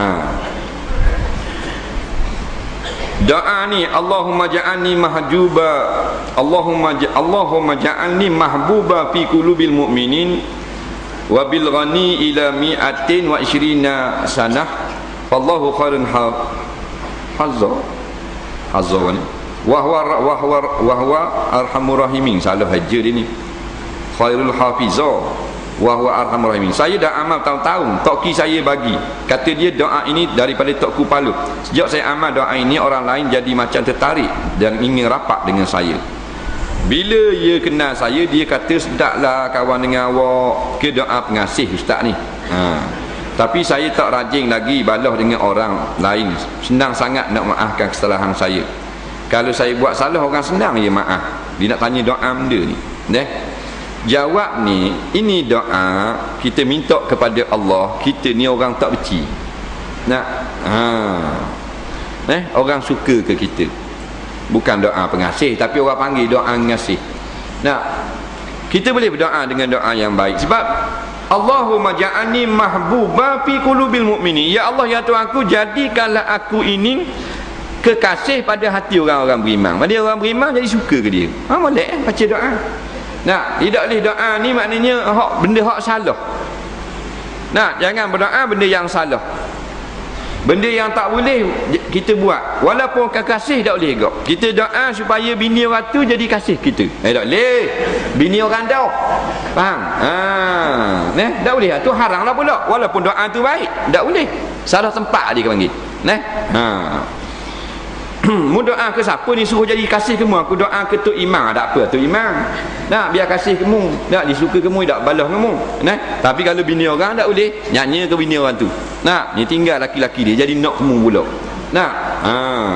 Doa ni, Allahumma ja'alni mahjuba, Allahumma ja, Allahumma ja'alni mahbuba fi qulubil mu'minin wa bil ghani ila mi'atin wa ishrina sanah. Wallahu khairun hazza. Hazza ni. Wahwa wahwa wahwa arhamur rahimin. Salah haja dia ni. Khairul hafizah wahwa arhamur rahimin. Saya dah amal tahun-tahun, Tokki saya bagi. Kata dia doa ini daripada Tokku Palu. Sejak saya amal doa ini, orang lain jadi macam tertarik dan ingin rapat dengan saya. Bila dia kenal saya, dia kata sedaplah kawan dengan awak, ke doa pengasih ustaz ni. Ha. Tapi saya tak rajin lagi balah dengan orang lain. Senang sangat nak maafkan kesalahan saya. Kalau saya buat salah, orang senang je maaf. Dia nak tanya doa benda ni. Dah? Jawab ni, ini doa kita minta kepada Allah. Kita ni orang tak beci. Nak? Ha. Eh, orang suka ke kita? Bukan doa pengasih, tapi orang panggil doa pengasih. Nak? Kita boleh berdoa dengan doa yang baik. Sebab Allahumma ja'alni mahbuba fi qulubil mu'minin. Ya Allah, ya Tuhan aku, jadikanlah aku ini kekasih pada hati orang-orang beriman. Pada orang beriman jadi suka ke dia. Ha, boleh eh, baca doa. Nah, tidak boleh doa ni maknanya hak benda hak salah. Nah, jangan berdoa benda yang salah. Benda yang tak boleh kita buat. Walaupun kekasih tak boleh gak. Kita doa supaya bini orang tu jadi kasih kita. Eh, tak boleh. Bini orang dah. Faham? Ha, nah, tak boleh. Tu haram lah pula. Walaupun doa tu baik, tak boleh. Salah tempat dia panggil. Nah. Ha. Mu doa ke siapa ni suruh jadi kasih kamu? Aku doa ke Tok Imam. Tak apa Tok Imam. Nak biar kasih kamu. Nak disuka kamu, tak balas kamu. Nah, tapi kalau bini orang tak boleh, nyanyi ke bini orang tu. Nak, ni tinggal laki-laki dia jadi nak kamu pula. Nak. Ha.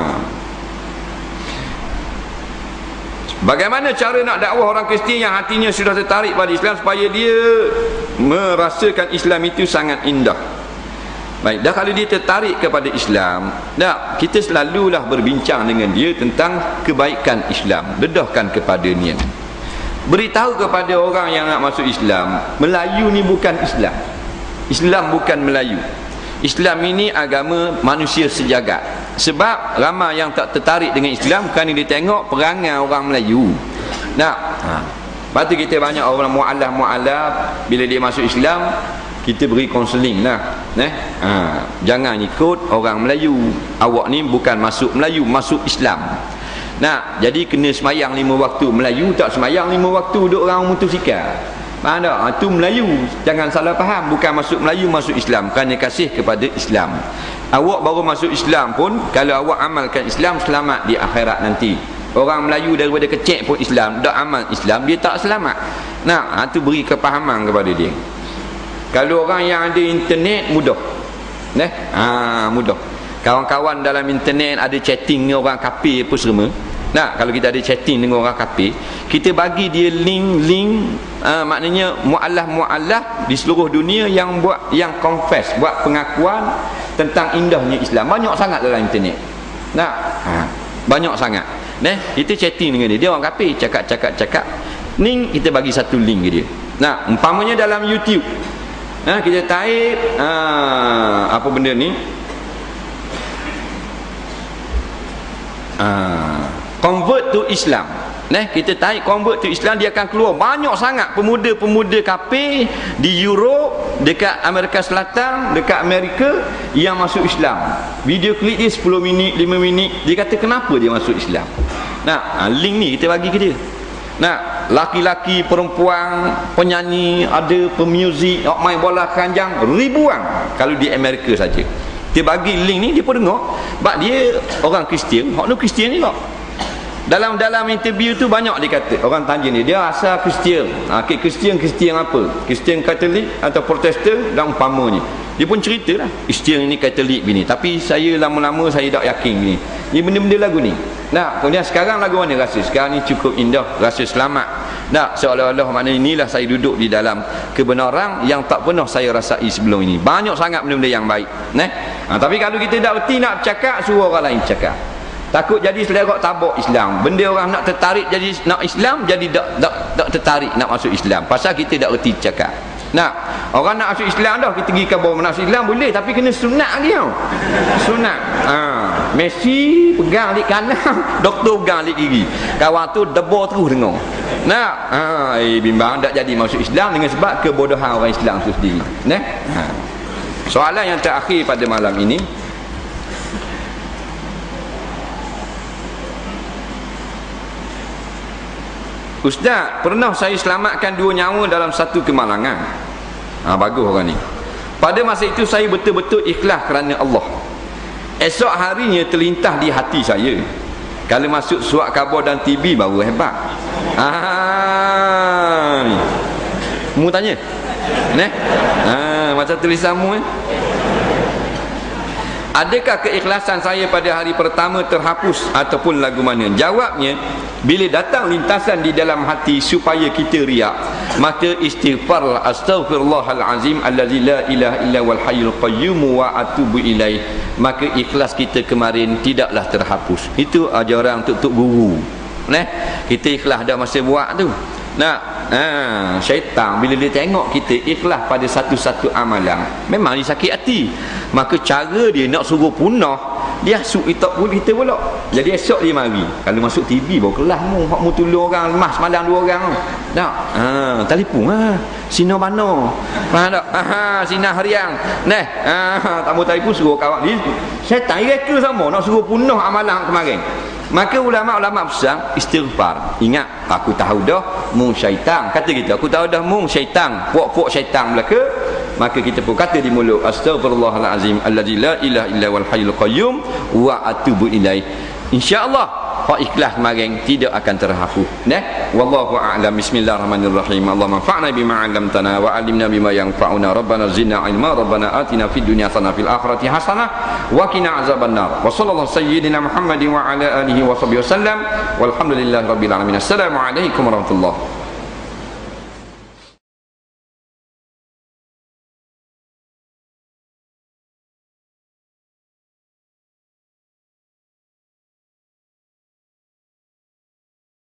Bagaimana cara nak dakwah orang Kristian yang hatinya sudah tertarik pada Islam supaya dia merasakan Islam itu sangat indah? Baik, dah kalau dia tertarik kepada Islam, dah kita selalulah berbincang dengan dia tentang kebaikan Islam, dedahkan kepada dia. Beritahu kepada orang yang nak masuk Islam, Melayu ni bukan Islam. Islam bukan Melayu. Islam ini agama manusia sejagat. Sebab ramai yang tak tertarik dengan Islam kerana dia tengok perangai orang Melayu. Nah, ha. Lepas tu kita banyak orang mu'alaf-mu'alaf, bila dia masuk Islam, kita beri konseling lah. Eh? Ha. Jangan ikut orang Melayu. Awak ni bukan masuk Melayu, masuk Islam. Nah, jadi kena semayang lima waktu. Melayu tak semayang lima waktu, duk orang motosikal. Faham tak? Ha, tu Melayu. Jangan salah faham. Bukan masuk Melayu, masuk Islam. Kerana kasih kepada Islam. Awak baru masuk Islam pun, kalau awak amalkan Islam, selamat di akhirat nanti. Orang Melayu daripada kecil pun Islam, dah amal Islam, dia tak selamat. Nah, ha, tu beri kepahaman kepada dia. Kalau orang yang ada internet, mudah. Nah, ha, mudah. Kawan-kawan dalam internet ada chatting dengan orang kafir apa semua. Nah, kalau kita ada chatting dengan orang kafir, kita bagi dia link-link, uh, maknanya mu'alaf-mu'alaf di seluruh dunia yang buat, yang confess, buat pengakuan tentang indahnya Islam. Banyak sangat dalam internet. Nah, ha, banyak sangat. Nah, kita chatting dengan dia, dia orang kafir, cakap-cakap-cakap. Ni kita bagi satu link ke dia. Nah, umpamanya dalam YouTube. Nah, kita type uh, apa benda ni? Uh, convert to Islam. Nah, kita tarik convert to Islam, dia akan keluar banyak sangat pemuda-pemuda kafir di Europe, dekat Amerika Selatan, dekat Amerika yang masuk Islam. Video klip dia sepuluh minit, lima minit. Dia kata kenapa dia masuk Islam. Nah, link ni kita bagi ke dia. Nah, laki-laki, perempuan, penyanyi, ada pemuzik, main bola keranjang, ribuan kalau di Amerika saja. Dia bagi link ni, dia pun dengar. Sebab dia orang Kristian, hak nu Kristian ni kok. Dalam dalam interview tu banyak dia kata, orang tanya ni, dia asal Kristian. Ha, okay, Kristian Kristian apa? Kristian Katolik atau Protestan dan umpamanya. Dia pun cerita lah, Kristian ini Katolik bini. Tapi saya lama-lama saya tak yakin bini. Ni benda-benda lagu ni. Nah, kemudian sekarang lagu mana rasa? Sekarang ni cukup indah, rasa selamat. Nah, seolah-olah makna inilah saya duduk di dalam kebenaran yang tak pernah saya rasai sebelum ini. Banyak sangat benda-benda yang baik. Nah, ha, tapi kalau kita tak berhenti nak bercakap, suruh orang lain cakap. Takut jadi selerak tabuk Islam. Benda orang nak tertarik jadi nak Islam, jadi tak tak tak tertarik nak masuk Islam. Pasal kita tak reti cakap. Nah, orang nak masuk Islam dah, kita pergi kabar masuk Islam boleh, tapi kena sunat dia. Sunat. Ha, Messi pegang lik kanan, doktor pegang lik kiri. Kawan tu debor terus dengar. Nah, ha, eh bimbang tak jadi masuk Islam dengan sebab kebodohan orang Islam tu sendiri. Nah. Ha. Soalan yang terakhir pada malam ini, Ustaz, pernah saya selamatkan dua nyawa dalam satu kemalangan. Ha, bagus orang ni. Pada masa itu saya betul-betul ikhlas kerana Allah. Esok harinya terlintas di hati saya, kalau masuk surat khabar dan T V baru hebat. Ah, ni. Mu tanya. Neh. Ha, macam tulisanmu eh. Adakah keikhlasan saya pada hari pertama terhapus ataupun lagu mana? Jawabnya, bila datang lintasan di dalam hati supaya kita riak, maka istighfarlah, astaghfirullahalazim allazi la ilaha illa wal hayyul qayyum wa atubu ilaih. Maka ikhlas kita kemarin tidaklah terhapus. Itu ajaran untuk tok guru. Nah, kita ikhlas dah masa buat tu. Nah, ha, syaitan bila dia tengok kita ikhlas pada satu-satu amalan, memang dia sakit hati. Maka cara dia nak suruh punah, dia hasut kita pun kita pula. Jadi esok dia mari. Kalau masuk T V baru kelas mu, hak mu tolong orang mas malam dua orang. Tak. Ha, telefon ah. Sinar bana. Faham tak? Ha, sinar harian. Nah, ha, tak mau telefon suruh kawan dia. Syaitan reka sama nak suruh punah amalan kemarin. Maka ulama-ulama besar istighfar. Ingat, aku tahu dah mung syaitan. Kata kita, aku tahu dah mung syaitan, puak-puak syaitan belaka. Maka kita pun kata di mulut, astaghfirullahalazim allazi la ilaha illa wal hayyul qayyum wa atubu ilaih. Insya-Allah hak ikhlas kemarin tidak akan terhapus. Nah, wallahu a'lam. Bismillahirrahmanirrahim. Allahumma anfa'na bima 'allamtana wa 'allimna bima yanfa'una. Rabbana zidna 'ilma. Rabbana atina fid dunya hasanah fil akhirati hasanah wa qina azabannar. Wa sallallahu sayyidina Muhammadin wa ala alihi wa sahbihi wasallam. Walhamdulillahirabbil alamin. Assalamualaikum warahmatullahi